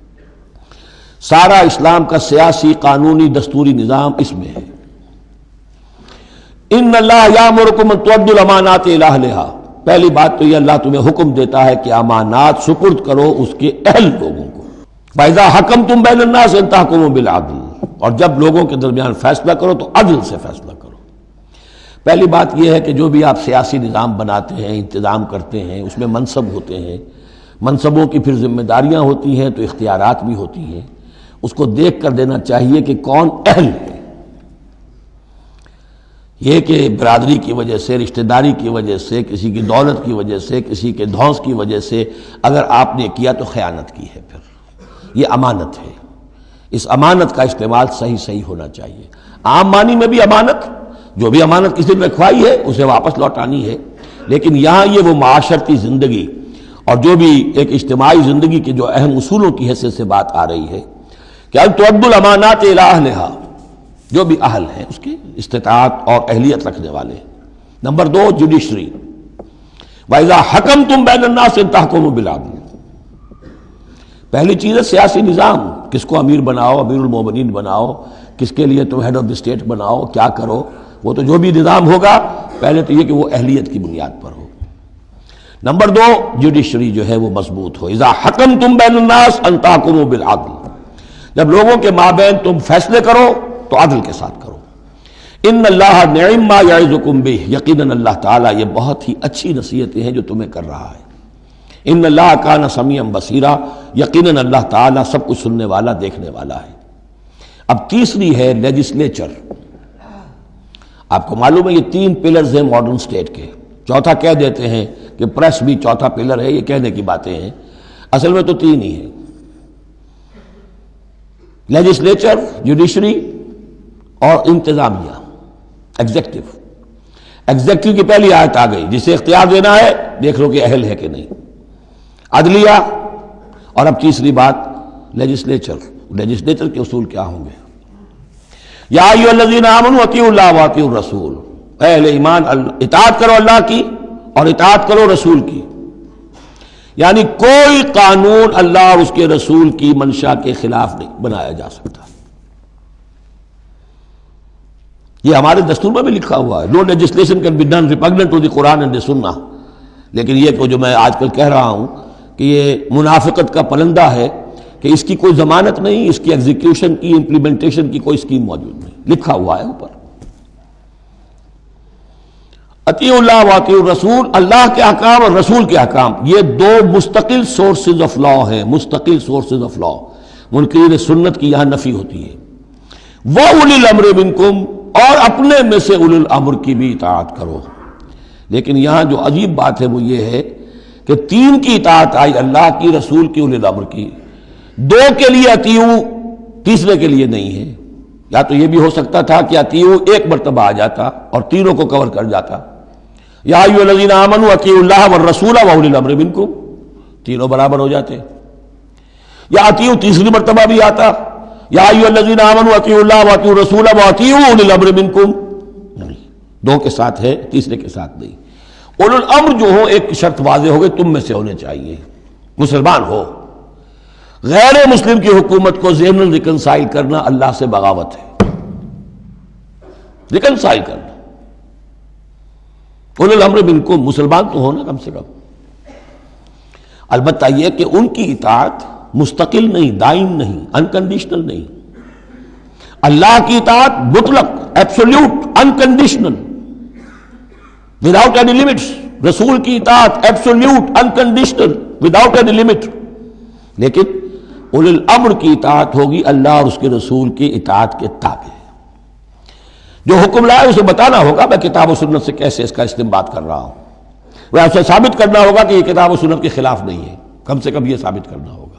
سارا اسلام کا سیاسی، قانونی، دستوری نظام اس میں ہے۔ ان اللہ یامرکم ان تؤدوا الامانات الی اہلھا، پہلی بات تو یہ اللہ تمہیں حکم دیتا ہے کہ امانات سپرد کرو اس کے اہل لوگوں کو. فَإِذَا حَكَمْتُمْ بَيْنَ النَّاسِ أَن تَحْكُمُوا بِالْعَدْلِ، اور جب لوگوں کے درمیان فیصلہ کرو تو عدل سے فیصلہ کرو. پہلی بات یہ ہے کہ جو بھی آپ سیاسی نظام بناتے ہیں، انتظام کرتے ہیں، اس میں منصب ہوتے ہیں، منصبوں کی پھر ذمہ داریاں ہوتی ہیں تو اختیارات بھی ہوتی ہیں. اس کو دیکھ کر دینا چاہیے کہ کون اہل ہے. یہ کہ برادری کی وجہ سے، رشتہ داری کی وجہ سے، کسی کی دولت کی وجہ سے، کسی کے دھونس کی وجہ سے اگر آپ نے کیا تو خیانت کی ہے. پھر یہ امانت ہے. اس امانت کا استعمال صحیح صحیح ہونا چاہیے. عام معنی میں بھی امانت، جو بھی امانت کسی نے رکھوائی ہے اسے واپس لوٹانی ہے. لیکن یہاں یہ وہ معاشرتی زندگی اور جو بھی ایک اجتماعی زندگی کے جو اہم اصولوں کی حیثیت سے بات آ رہی ہے کہ ان تؤدوا الامانات الی اہلھا، جو بھی اہل ہیں اس کی استطاعت اور اہلیت رکھنے والے. نمبر دو، جوڈیشری. وَإِذَا حَكَمْتُمْ بَيْنَ النَّاسِ أَن تَحْكُمُوا بِالْعَدْلِ. پہلی چیز ہے سیاسی نظام. کس کو امیر بناؤ، امیر المومنین بناؤ، کس کے لیے تم ہیڈ آف دی اسٹیٹ بناؤ، کیا کرو. وہ تو جو بھی نظام ہوگا پہلے تو یہ کہ وہ اہلیت کی بنیاد پر ہو. نمبر دو، جوڈیشری جو ہے وہ مضبوط ہو. اذا حکمتم بین الناس ان تحکموا بالعدل، جب لوگوں کے مابین تم فیصلے کرو تو عدل کے ساتھ کرو. ان اللہ نعم ما یعظکم بہ، یقیناً اللہ تعالیٰ یہ بہت ہی اچھی نصیحتیں ہیں جو تمہیں کر رہا ہے. ان اللہ کان سمیعا بصیرا، یقیناً اللہ تعالیٰ سب کچھ سننے والا، دیکھنے والا ہے. اب تیسری ہے لیجسلیچر. آپ کو معلوم ہے یہ تین پلرز ہیں ماڈرن سٹیٹ کے. چوتھا کہہ دیتے ہیں کہ پریس بھی چوتھا پلر ہے، یہ کہنے کی باتیں ہیں، اصل میں تو تین ہی ہیں: لیجسلیچر، جوڈیشری اور انتظامیہ، ایگزیکٹو. ایگزیکٹو کی پہلی آیت آ گئی، جسے اختیار دینا ہے دیکھ لو کہ اہل ہے کہ نہیں. عدلیہ، اور اب تیسری بات لیجسلیچر. لیجسلیچر کے اصول کیا ہوں گے؟ یا ایھا الذین آمنوا اطیعوا اللہ واطیعوا الرسول، اے اہل ایمان اطاعت کرو اللہ کی اور اطاعت کرو رسول کی. یعنی کوئی قانون اللہ اور اس کے رسول کی منشا کے خلاف نہیں بنایا جا سکتا. یہ ہمارے دستور میں بھی لکھا ہوا ہے، no legislation can be done repugnant to the Quran and the Sunnah. لیکن یہ جو میں آج کل کہہ رہا ہوں کہ یہ منافقت کا پلندہ ہے کہ اس کی کوئی ضمانت نہیں، اس کی ایگزیکیوشن کی، امپلیمنٹیشن کی کوئی اسکیم موجود نہیں. لکھا ہوا ہے اوپر. اطیعوا اللہ واطیعوا الرسول، اللہ کے احکام اور رسول کے احکام، یہ دو مستقل سورسز آف لا ہیں، مستقل سورسز آف لا. منکرین سنت کی یہاں نفی ہوتی ہے. وَأُولِي الْأَمْرِ مِنْكُمْ، اور اپنے میں سے اولو الامر کی بھی اطاعت کرو. لیکن یہاں جو عجیب بات ہے وہ یہ ہے کہ تین کی اطاعت آئی، اللہ کی، رسول کی، اولو الامر کی. دو کے لیے اطیعوا، تیسرے کے لیے نہیں ہے. یا تو یہ بھی ہو سکتا تھا کہ اطیعوا ایک مرتبہ آ جاتا اور تینوں کو کور کر جاتا. یا ایھا الذین آمنوا اطیعوا اللہ والرسول واولی الامر منکم، تینوں برابر ہو جاتے. یا اطیعوا تیسری مرتبہ بھی آتا، یا ایھا الذین آمنوا اطیعوا اللہ واطیعوا الرسول واطیعوا اولی الامر منکم. نہیں، دو کے ساتھ ہے، تیسرے کے ساتھ نہیں. اولو الامر جو ہو ایک شرط واضح ہو گئی، تم میں سے ہونے چاہیے، مسلمان ہو. غیر مسلم کی حکومت کو ضمن ریکنسائل کرنا اللہ سے بغاوت ہے. ریکنسائل کرنا. اولو الامر منکم، مسلمان تو ہونا کم سے کم. البتہ یہ کہ ان کی اطاعت مستقل نہیں، دائم نہیں، انکنڈیشنل نہیں. اللہ کی اطاعت مطلق، absolute, unconditional, without any limits. رسول کی اطاعت absolute, unconditional, without any limit. لیکن اولو الامر کی اطاعت ہوگی اللہ اور اس کے رسول کی اطاعت کے تابع. جو حکم لائے اسے بتانا ہوگا میں کتاب و سنت سے کیسے اس کا استنباط کر رہا ہوں. وہ اسے ثابت کرنا ہوگا کہ یہ کتاب و سنت کے خلاف نہیں ہے، کم سے کم یہ ثابت کرنا ہوگا.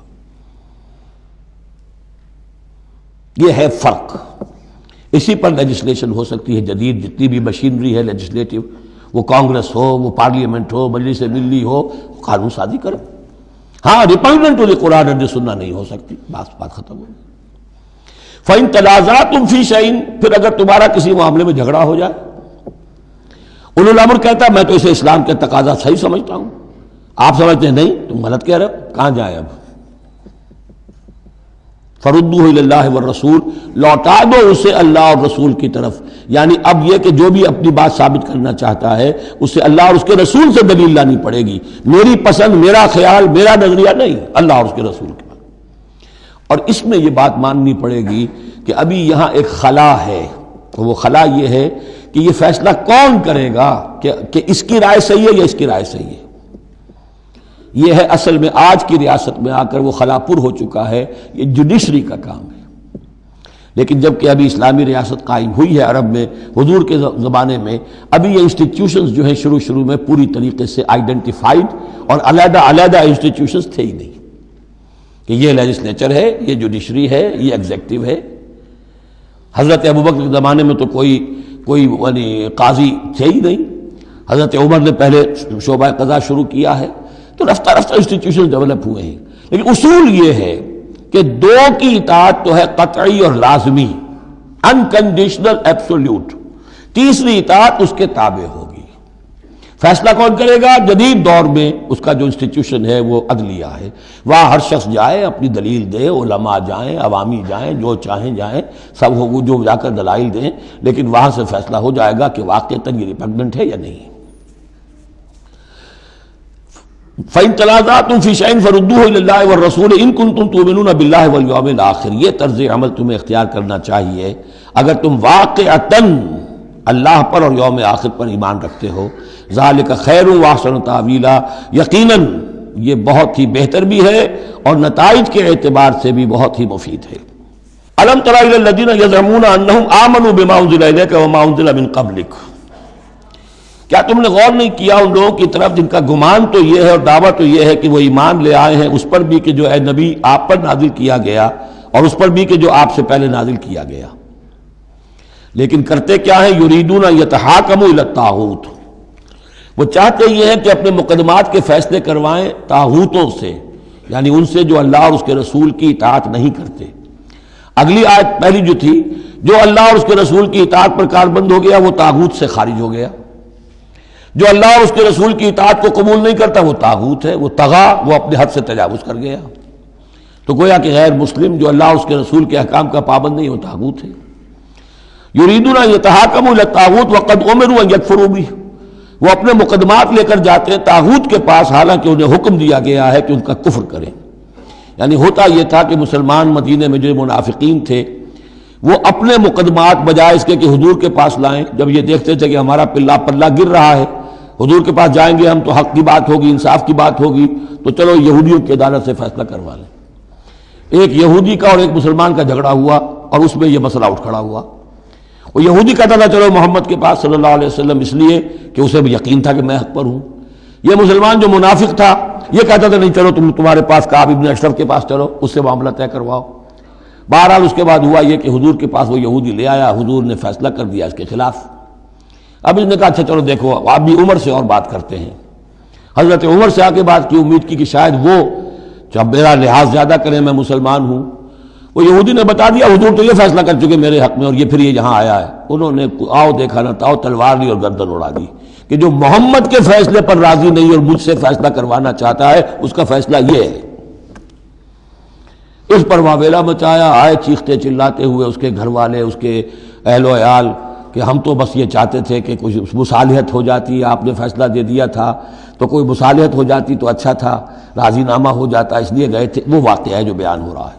یہ ہے فرق. اسی پر لیجسلیشن ہو سکتی ہے جدید، جتنی بھی مشینری ہے لیجسلیٹو، وہ کانگریس ہو، وہ پارلیمنٹ ہو، مجلس ملی ہو، قانون سازی کرے. ہاں ریپگننٹ to the Quran and the سنہ نہیں ہو سکتی، بس بات ختم ہو. فَإِن تَنَازَعْتُمْ فِي شَيْءٍ، پھر اگر تمہارا کسی معاملے میں جھگڑا ہو جائے. اولو الامر کہتا ہے میں تو اسے اسلام کے تقاضا صحیح سمجھتا ہوں، آپ سمجھتے ہیں نہیں تم غلط کہہ رہے ہو، کہاں جائیں اب؟ فردوہ الی اللہ والرسول، لوٹا دو اسے اللہ اور رسول کی طرف. یعنی اب یہ کہ جو بھی اپنی بات ثابت کرنا چاہتا ہے اسے اللہ اور اس کے رسول سے دلیل لانی پڑے گی. میری پسند، میرا خیال، میرا نظریہ نہیں، اللہ اور اس کے رسول کے بات. اور اس میں یہ بات ماننی پڑے گی کہ ابھی یہاں ایک خلا ہے. وہ خلا یہ ہے کہ یہ فیصلہ کون کرے گا کہ, کہ اس کی رائے صحیح ہے یا اس کی رائے صحیح ہے. یہ ہے اصل میں آج کی ریاست میں آ کر وہ خلا پر ہو چکا ہے. یہ جوڈیشری کا کام ہے. لیکن جب کہ ابھی اسلامی ریاست قائم ہوئی ہے عرب میں حضور کے زمانے میں، ابھی یہ انسٹیٹیوشنز جو ہیں شروع شروع میں پوری طریقے سے آئیڈینٹیفائڈ اور علیحدہ علیحدہ انسٹیٹیوشنز تھے ہی نہیں کہ یہ لیجسلیچر ہے، یہ جوڈیشری ہے، یہ ایگزیکٹو ہے. حضرت ابوبکر کے زمانے میں تو کوئی کوئی یعنی قاضی تھے ہی نہیں. حضرت عمر نے پہلے شعبہ قضا شروع کیا ہے. تو رفتہ رفتہ انسٹیٹیوشن ڈیولپ ہوئے ہیں. لیکن اصول یہ ہے کہ دو کی اطاعت تو ہے قطعی اور لازمی، انکنڈیشنل ایبسولوٹ. تیسری اطاعت اس کے تابع ہوگی. فیصلہ کون کرے گا؟ جدید دور میں اس کا جو انسٹیٹیوشن ہے وہ عدلیہ ہے. وہاں ہر شخص جائے، اپنی دلیل دے، علماء جائیں، عوامی جائیں، جو چاہیں جائیں، سب ہو جو جا کر دلائل دیں، لیکن وہاں سے فیصلہ ہو جائے گا کہ واقعتاً یہ ریپگننٹ ہے یا نہیں. فَإِن تَنَازَعْتُمْ فِي شَيْءٍ فَرُدُّوهُ إِلَى اللَّهِ وَالرَّسُولِ إِن كُنتُمْ تُؤْمِنُونَ بِاللَّهِ وَالْيَوْمِ الْآخِرِ. یہ طرز عمل تمہیں اختیار کرنا چاہیے اگر تم واقعتاً اللہ پر اور یوم آخر پر ایمان رکھتے ہو. ذَلِكَ خَيْرٌ وَأَحْسَنُ تَأْوِيلًا. یقیناً یہ بہت ہی بہتر بھی ہے اور نتائج کے اعتبار سے بھی بہت ہی مفید ہے. أَلَمْ تَرَ إِلَى الَّذِينَ يَزْعُمُونَ أَنَّهُمْ آمَنُوا بِمَا أُنزِلَ إِلَيْكَ وَمَا أُنزِلَ مِن قَبْلِكَ. کیا تم نے غور نہیں کیا ان لوگوں کی طرف جن کا گمان تو یہ ہے اور دعویٰ تو یہ ہے کہ وہ ایمان لے آئے ہیں اس پر بھی کہ جو اے نبی آپ پر نازل کیا گیا اور اس پر بھی کہ جو آپ سے پہلے نازل کیا گیا، لیکن کرتے کیا ہیں؟ یریدون یتحاکموا الی الطاغوت. وہ چاہتے یہ ہیں کہ اپنے مقدمات کے فیصلے کروائیں طاغوتوں سے، یعنی ان سے جو اللہ اور اس کے رسول کی اطاعت نہیں کرتے. اگلی آیت پہلی جو تھی، جو اللہ اور اس کے رسول کی اطاعت پر کاربند ہو گیا وہ طاغوت سے خارج ہو گیا. جو اللہ اور اس کے رسول کی اطاعت کو قبول نہیں کرتا وہ طاغوت ہے، وہ طغا، وہ اپنے حد سے تجاوز کر گیا. تو گویا کہ غیر مسلم جو اللہ اور اس کے رسول کے احکام کا پابند نہیں وہ طاغوت ہے. یریدون یتحاکموا الی الطاغوت وقد امروا ان یکفروا بہ. وہ اپنے مقدمات لے کر جاتے ہیں طاغوت کے پاس حالانکہ انہیں حکم دیا گیا ہے کہ ان کا کفر کریں. یعنی ہوتا یہ تھا کہ مسلمان مدینے میں جو منافقین تھے وہ اپنے مقدمات بجائے اس کے کہ حضور کے پاس لائیں، جب یہ دیکھتے تھے کہ ہمارا پلہ پلہ گر رہا ہے، حضور کے پاس جائیں گے ہم تو حق کی بات ہوگی، انصاف کی بات ہوگی، تو چلو یہودیوں کی عدالت سے فیصلہ کروا لیں. ایک یہودی کا اور ایک مسلمان کا جھگڑا ہوا اور اس میں یہ مسئلہ اٹھ کھڑا ہوا. وہ یہودی کہتا تھا چلو محمد کے پاس صلی اللہ علیہ وسلم، اس لیے کہ اسے بھی یقین تھا کہ میں حق پر ہوں. یہ مسلمان جو منافق تھا یہ کہتا تھا نہیں چلو تم تمہارے پاس کعب ابن اشرف کے پاس چلو، اس سے معاملہ طے کرواؤ. بہرحال اس کے بعد ہوا یہ کہ حضور کے پاس وہ یہودی لے آیا، حضور نے فیصلہ کر دیا اس کے خلاف. اب اس نے کہا اچھا چلو دیکھو آپ بھی عمر سے اور بات کرتے ہیں. حضرت عمر سے آ کے بات کی، امید کی کہ شاید وہ جب میرا لحاظ زیادہ کریں، میں مسلمان ہوں. وہ یہودی نے بتا دیا حضور تو یہ فیصلہ کر چکے میرے حق میں اور یہ پھر یہ یہاں آیا ہے. انہوں نے آؤ دیکھا نہ تاؤ تلوار لی اور گردن اڑا دی کہ جو محمد کے فیصلے پر راضی نہیں اور مجھ سے فیصلہ کروانا چاہتا ہے اس کا فیصلہ یہ ہے. اس پر واویلا مچایا، آئے چیختے چلاتے ہوئے اس کے گھر والے، اس کے اہل و عیال کہ ہم تو بس یہ چاہتے تھے کہ کچھ مصالحت ہو جاتی، آپ نے فیصلہ دے دیا تھا تو کوئی مصالحت ہو جاتی تو اچھا تھا، راضی نامہ ہو جاتا، اس لیے گئے تھے. وہ واقعہ ہے جو بیان ہو رہا ہے.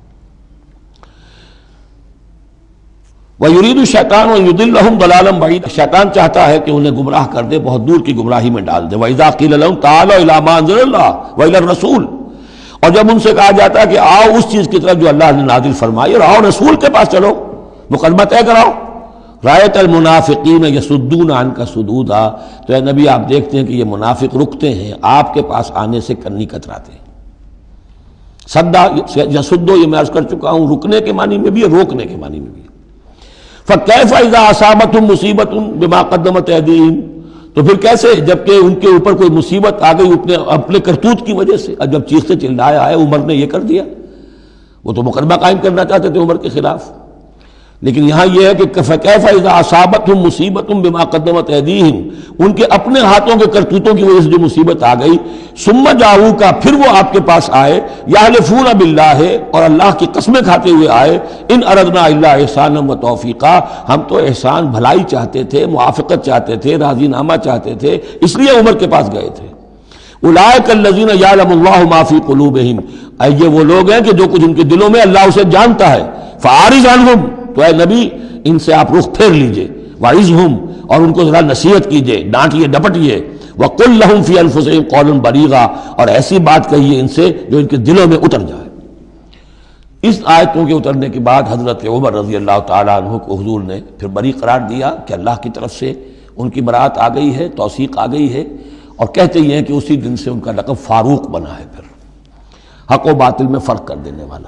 وَيُرِيدُ الشَّيْطَانُ أَن يُضِلَّهُمْ ضَلَالًا بَعِيدًا. شیطان چاہتا ہے کہ انہیں گمراہ کر دے، بہت دور کی گمراہی میں ڈال دے. وَإِذَا قِيلَ لَهُمْ تَعَالَوْا إِلَىٰ مَا أَنزَلَ اللَّهُ وَإِلَى الرَّسُولِ. اور جب ان سے کہا جاتا ہے کہ آؤ اس چیز کی طرف جو اللہ نے نازل فرمائی اور آؤ رسول کے پاس چلو، مقدمہ طے کراؤ. رَأَيْتَ الْمُنَافِقِينَ يَصُدُّونَ عَنْكَ صُدُودًا. تو اے نبی آپ دیکھتے ہیں کہ یہ منافق رکتے ہیں آپ کے پاس آنے سے، کنی کتراتے ہیں. صدا یصدو یہ میں عرض کر چکا ہوں، رکنے کے معنی میں بھی ہے، روکنے کے معنی میں بھی ہے. فَكَيْفَ إِذَا أَصَابَتْهُم مُّصِيبَةٌ بِمَا قَدَّمَتْ أَيْدِيهِمْ. تو پھر کیسے جبکہ ان کے اوپر کوئی مصیبت آ گئی اپنے اپنے کرتوت کی وجہ سے. اور جب چیختے چلایا ہے عمر نے یہ کر دیا، وہ تو مقدمہ قائم کرنا چاہتے تھے عمر کے خلاف. لیکن یہاں یہ ہے کہ فَكَيْفَ إِذَا أَصَابَتْهُم مُّصِيبَةٌ بِمَا قَدَّمَتْ أَيْدِيهِمْ، ان کے اپنے ہاتھوں کے کرتوتوں کی وجہ سے جو مصیبت آ گئی، ثُمَّ جَاءُوكَ، پھر وہ آپ کے پاس آئے، يَحْلِفُونَ بِاللَّهِ، اور اللہ کی قسمیں کھاتے ہوئے آئے، إِنْ أَرَدْنَا إِلَّا إِحْسَانًا وَتَوْفِيقًا، ہم تو احسان بھلائی چاہتے تھے، موافقت چاہتے تھے، راضی نامہ چاہتے تھے، اس لیے عمر کے پاس گئے تھے۔ اولئک الذین یعلم اللہ ما فی قلوبہم، یہ وہ لوگ ہیں کہ جو کچھ ان کے دلوں میں اللہ اسے جانتا ہے۔ فاعرض عنہم، تو اے نبی ان سے آپ رخ پھیر لیجئے، وعظہم، اور ان کو ذرا نصیحت کیجئے، ڈانٹیے ڈپٹیے، وقل لہم فی انفسہم قولا بلیغا، اور ایسی بات کہیے ان سے جو ان کے دلوں میں اتر جائے۔ اس آیتوں کے اترنے کے بعد حضرت عمر رضی اللہ تعالیٰ عنہ کو حضور نے پھر بری قرار دیا کہ اللہ کی طرف سے ان کی برات آ گئی ہے، توثیق آ گئی ہے، اور کہتے یہ ہیں کہ اسی دن سے ان کا لقب فاروق بنا ہے، پھر حق و باطل میں فرق کر دینے والا۔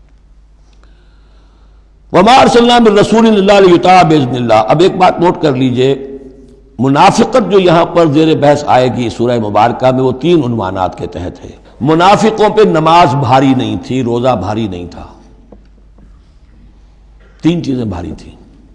وما ارسلنا من رسول الا لیطاع باذن اللہ۔ اب ایک بات نوٹ کر لیجئے، منافقت جو یہاں پر زیر بحث آئے گی سورہ مبارکہ میں، وہ تین عنوانات کے تحت ہے۔ منافقوں پہ نماز بھاری نہیں تھی، روزہ بھاری نہیں تھا، تین چیزیں بھاری تھیں۔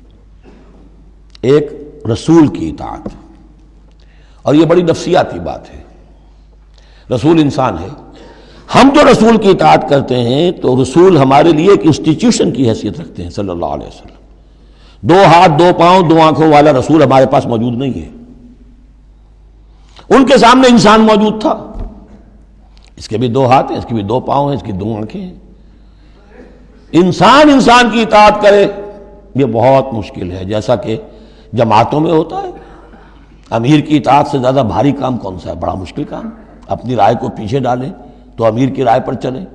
ایک رسول کی اطاعت، اور یہ بڑی نفسیاتی بات ہے، رسول انسان ہے، ہم جو رسول کی اطاعت کرتے ہیں تو رسول ہمارے لیے ایک انسٹیٹیوشن کی حیثیت رکھتے ہیں صلی اللہ علیہ وسلم۔ دو ہاتھ، دو پاؤں، دو آنکھوں والا رسول ہمارے پاس موجود نہیں ہے، ان کے سامنے انسان موجود تھا، اس کے بھی دو ہاتھ ہیں، اس کے بھی دو پاؤں ہیں، اس کی دو آنکھیں ہیں۔ انسان انسان کی اطاعت کرے یہ بہت مشکل ہے، جیسا کہ جماعتوں میں ہوتا ہے۔ امیر کی اطاعت سے زیادہ بھاری کام کون سا ہے؟ بڑا مشکل کام، اپنی رائے کو پیچھے ڈالیں تو امیر کی رائے پر چلیں۔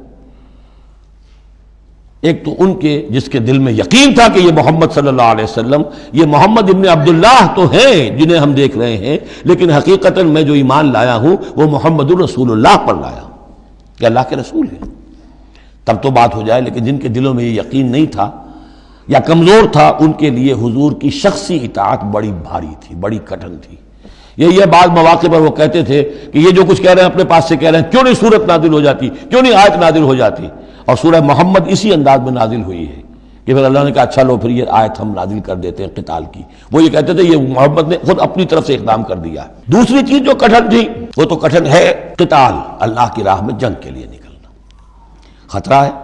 ایک تو ان کے جس کے دل میں یقین تھا کہ یہ محمد صلی اللہ علیہ وسلم، یہ محمد ابن عبداللہ تو ہیں جنہیں ہم دیکھ رہے ہیں، لیکن حقیقتاً میں جو ایمان لایا ہوں وہ محمد الرسول اللہ پر لایا ہوں کہ اللہ کے رسول ہیں، تب تو بات ہو جائے۔ لیکن جن کے دلوں میں یہ یقین نہیں تھا یا کمزور تھا، ان کے لیے حضور کی شخصی اطاعت بڑی بھاری تھی، بڑی کٹھن تھی۔ یہ یہ بعض مواقع پر وہ کہتے تھے کہ یہ جو کچھ کہہ رہے ہیں اپنے پاس سے کہہ رہے ہیں، کیوں نہیں سورت نازل ہو جاتی، کیوں نہیں آیت نازل ہو جاتی؟ اور سورہ محمد اسی انداز میں نازل ہوئی ہے کہ پھر اللہ نے کہا اچھا لو پھر یہ آیت ہم نازل کر دیتے ہیں قتال کی۔ وہ یہ کہتے تھے یہ محمد نے خود اپنی طرف سے اقدام کر دیا۔ دوسری چیز جو کٹھن تھی وہ تو کٹھن ہے قتال، اللہ کی راہ میں جنگ کے لیے نکلنا، خطرہ ہے،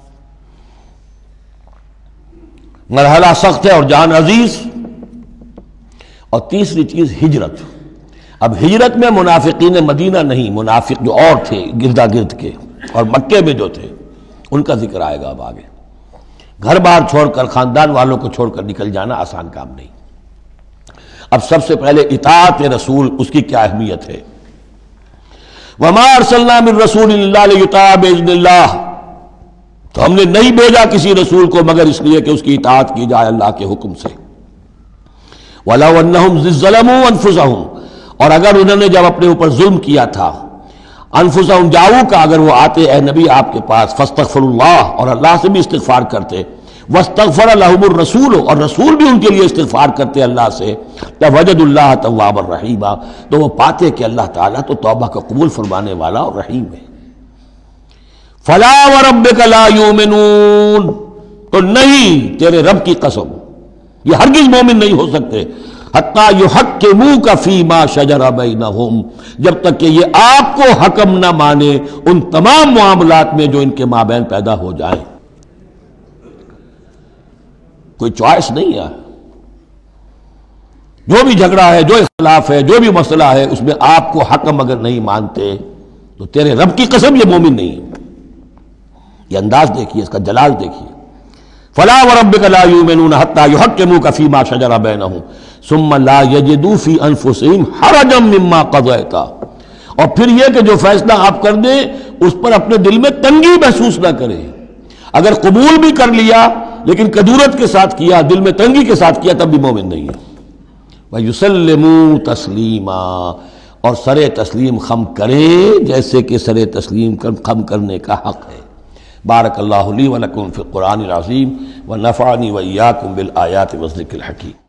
مرحلہ سخت ہے اور جان عزیز۔ اور تیسری چیز ہجرت۔ اب ہجرت میں منافقین مدینہ نہیں، منافق جو اور تھے گردا گرد کے اور مکے میں جو تھے ان کا ذکر آئے گا اب آگے۔ گھر بار چھوڑ کر، خاندان والوں کو چھوڑ کر نکل جانا آسان کام نہیں۔ اب سب سے پہلے اطاعت رسول، اس کی کیا اہمیت ہے۔ وما ارسلنا من رسول الا لیطاع باذن اللہ، تو ہم نے نہیں بھیجا کسی رسول کو مگر اس لیے کہ اس کی اطاعت کی جائے اللہ کے حکم سے۔ وَلَوْ أَنَّهُمْ ظَلَمُوا أَنفُسَهُمْ، اور اگر انہوں نے جب اپنے اوپر ظلم کیا تھا، انفسہم جاؤ کا، اگر وہ آتے اے نبی آپ کے پاس، فاستغفروا اللہ، اور اللہ سے بھی استغفار کرتے، واستغفر لهم الرسول، اور رسول بھی ان کے لیے استغفار کرتے اللہ سے، فوجدوا اللہ توابا رحیما، تو وہ پاتے کہ اللہ تعالیٰ تو توبہ کا قبول فرمانے والا اور رحیم ہے۔ فلا وربک لا یؤمنون، تو نہیں تیرے رب کی قسم یہ ہرگز مومن نہیں ہو سکتے، حتیٰ یحکموک فیما شجر بینہم، جب تک کہ یہ آپ کو حکم نہ مانے ان تمام معاملات میں جو ان کے مابین پیدا ہو جائیں۔ کوئی چوائس نہیں ہے، جو بھی جھگڑا ہے، جو اختلاف ہے، جو بھی مسئلہ ہے، اس میں آپ کو حکم اگر نہیں مانتے تو تیرے رب کی قسم یہ مومن نہیں ہے۔ یہ انداز دیکھیے، اس کا جلال دیکھیے، فلا وربک لا یؤمنون حتی یحکموک فیما شجر بینہم ثم لا یجدوا فی انفسہم حرجا مما قضیت، اور پھر یہ کہ جو فیصلہ آپ کر دیں اس پر اپنے دل میں تنگی محسوس نہ کریں۔ اگر قبول بھی کر لیا لیکن کدورت کے ساتھ کیا، دل میں تنگی کے ساتھ کیا، تب بھی مومن نہیں ہے۔ وَيُسَلِّمُوا تَسْلِيمًا، اور سر تسلیم خم کریں جیسے کہ سر تسلیم خم کرنے کا حق ہے۔ بارک اللہ لی و لکم فی القرآن العظیم ونفعنی وإیاکم بالآیات والذکر الحکیم۔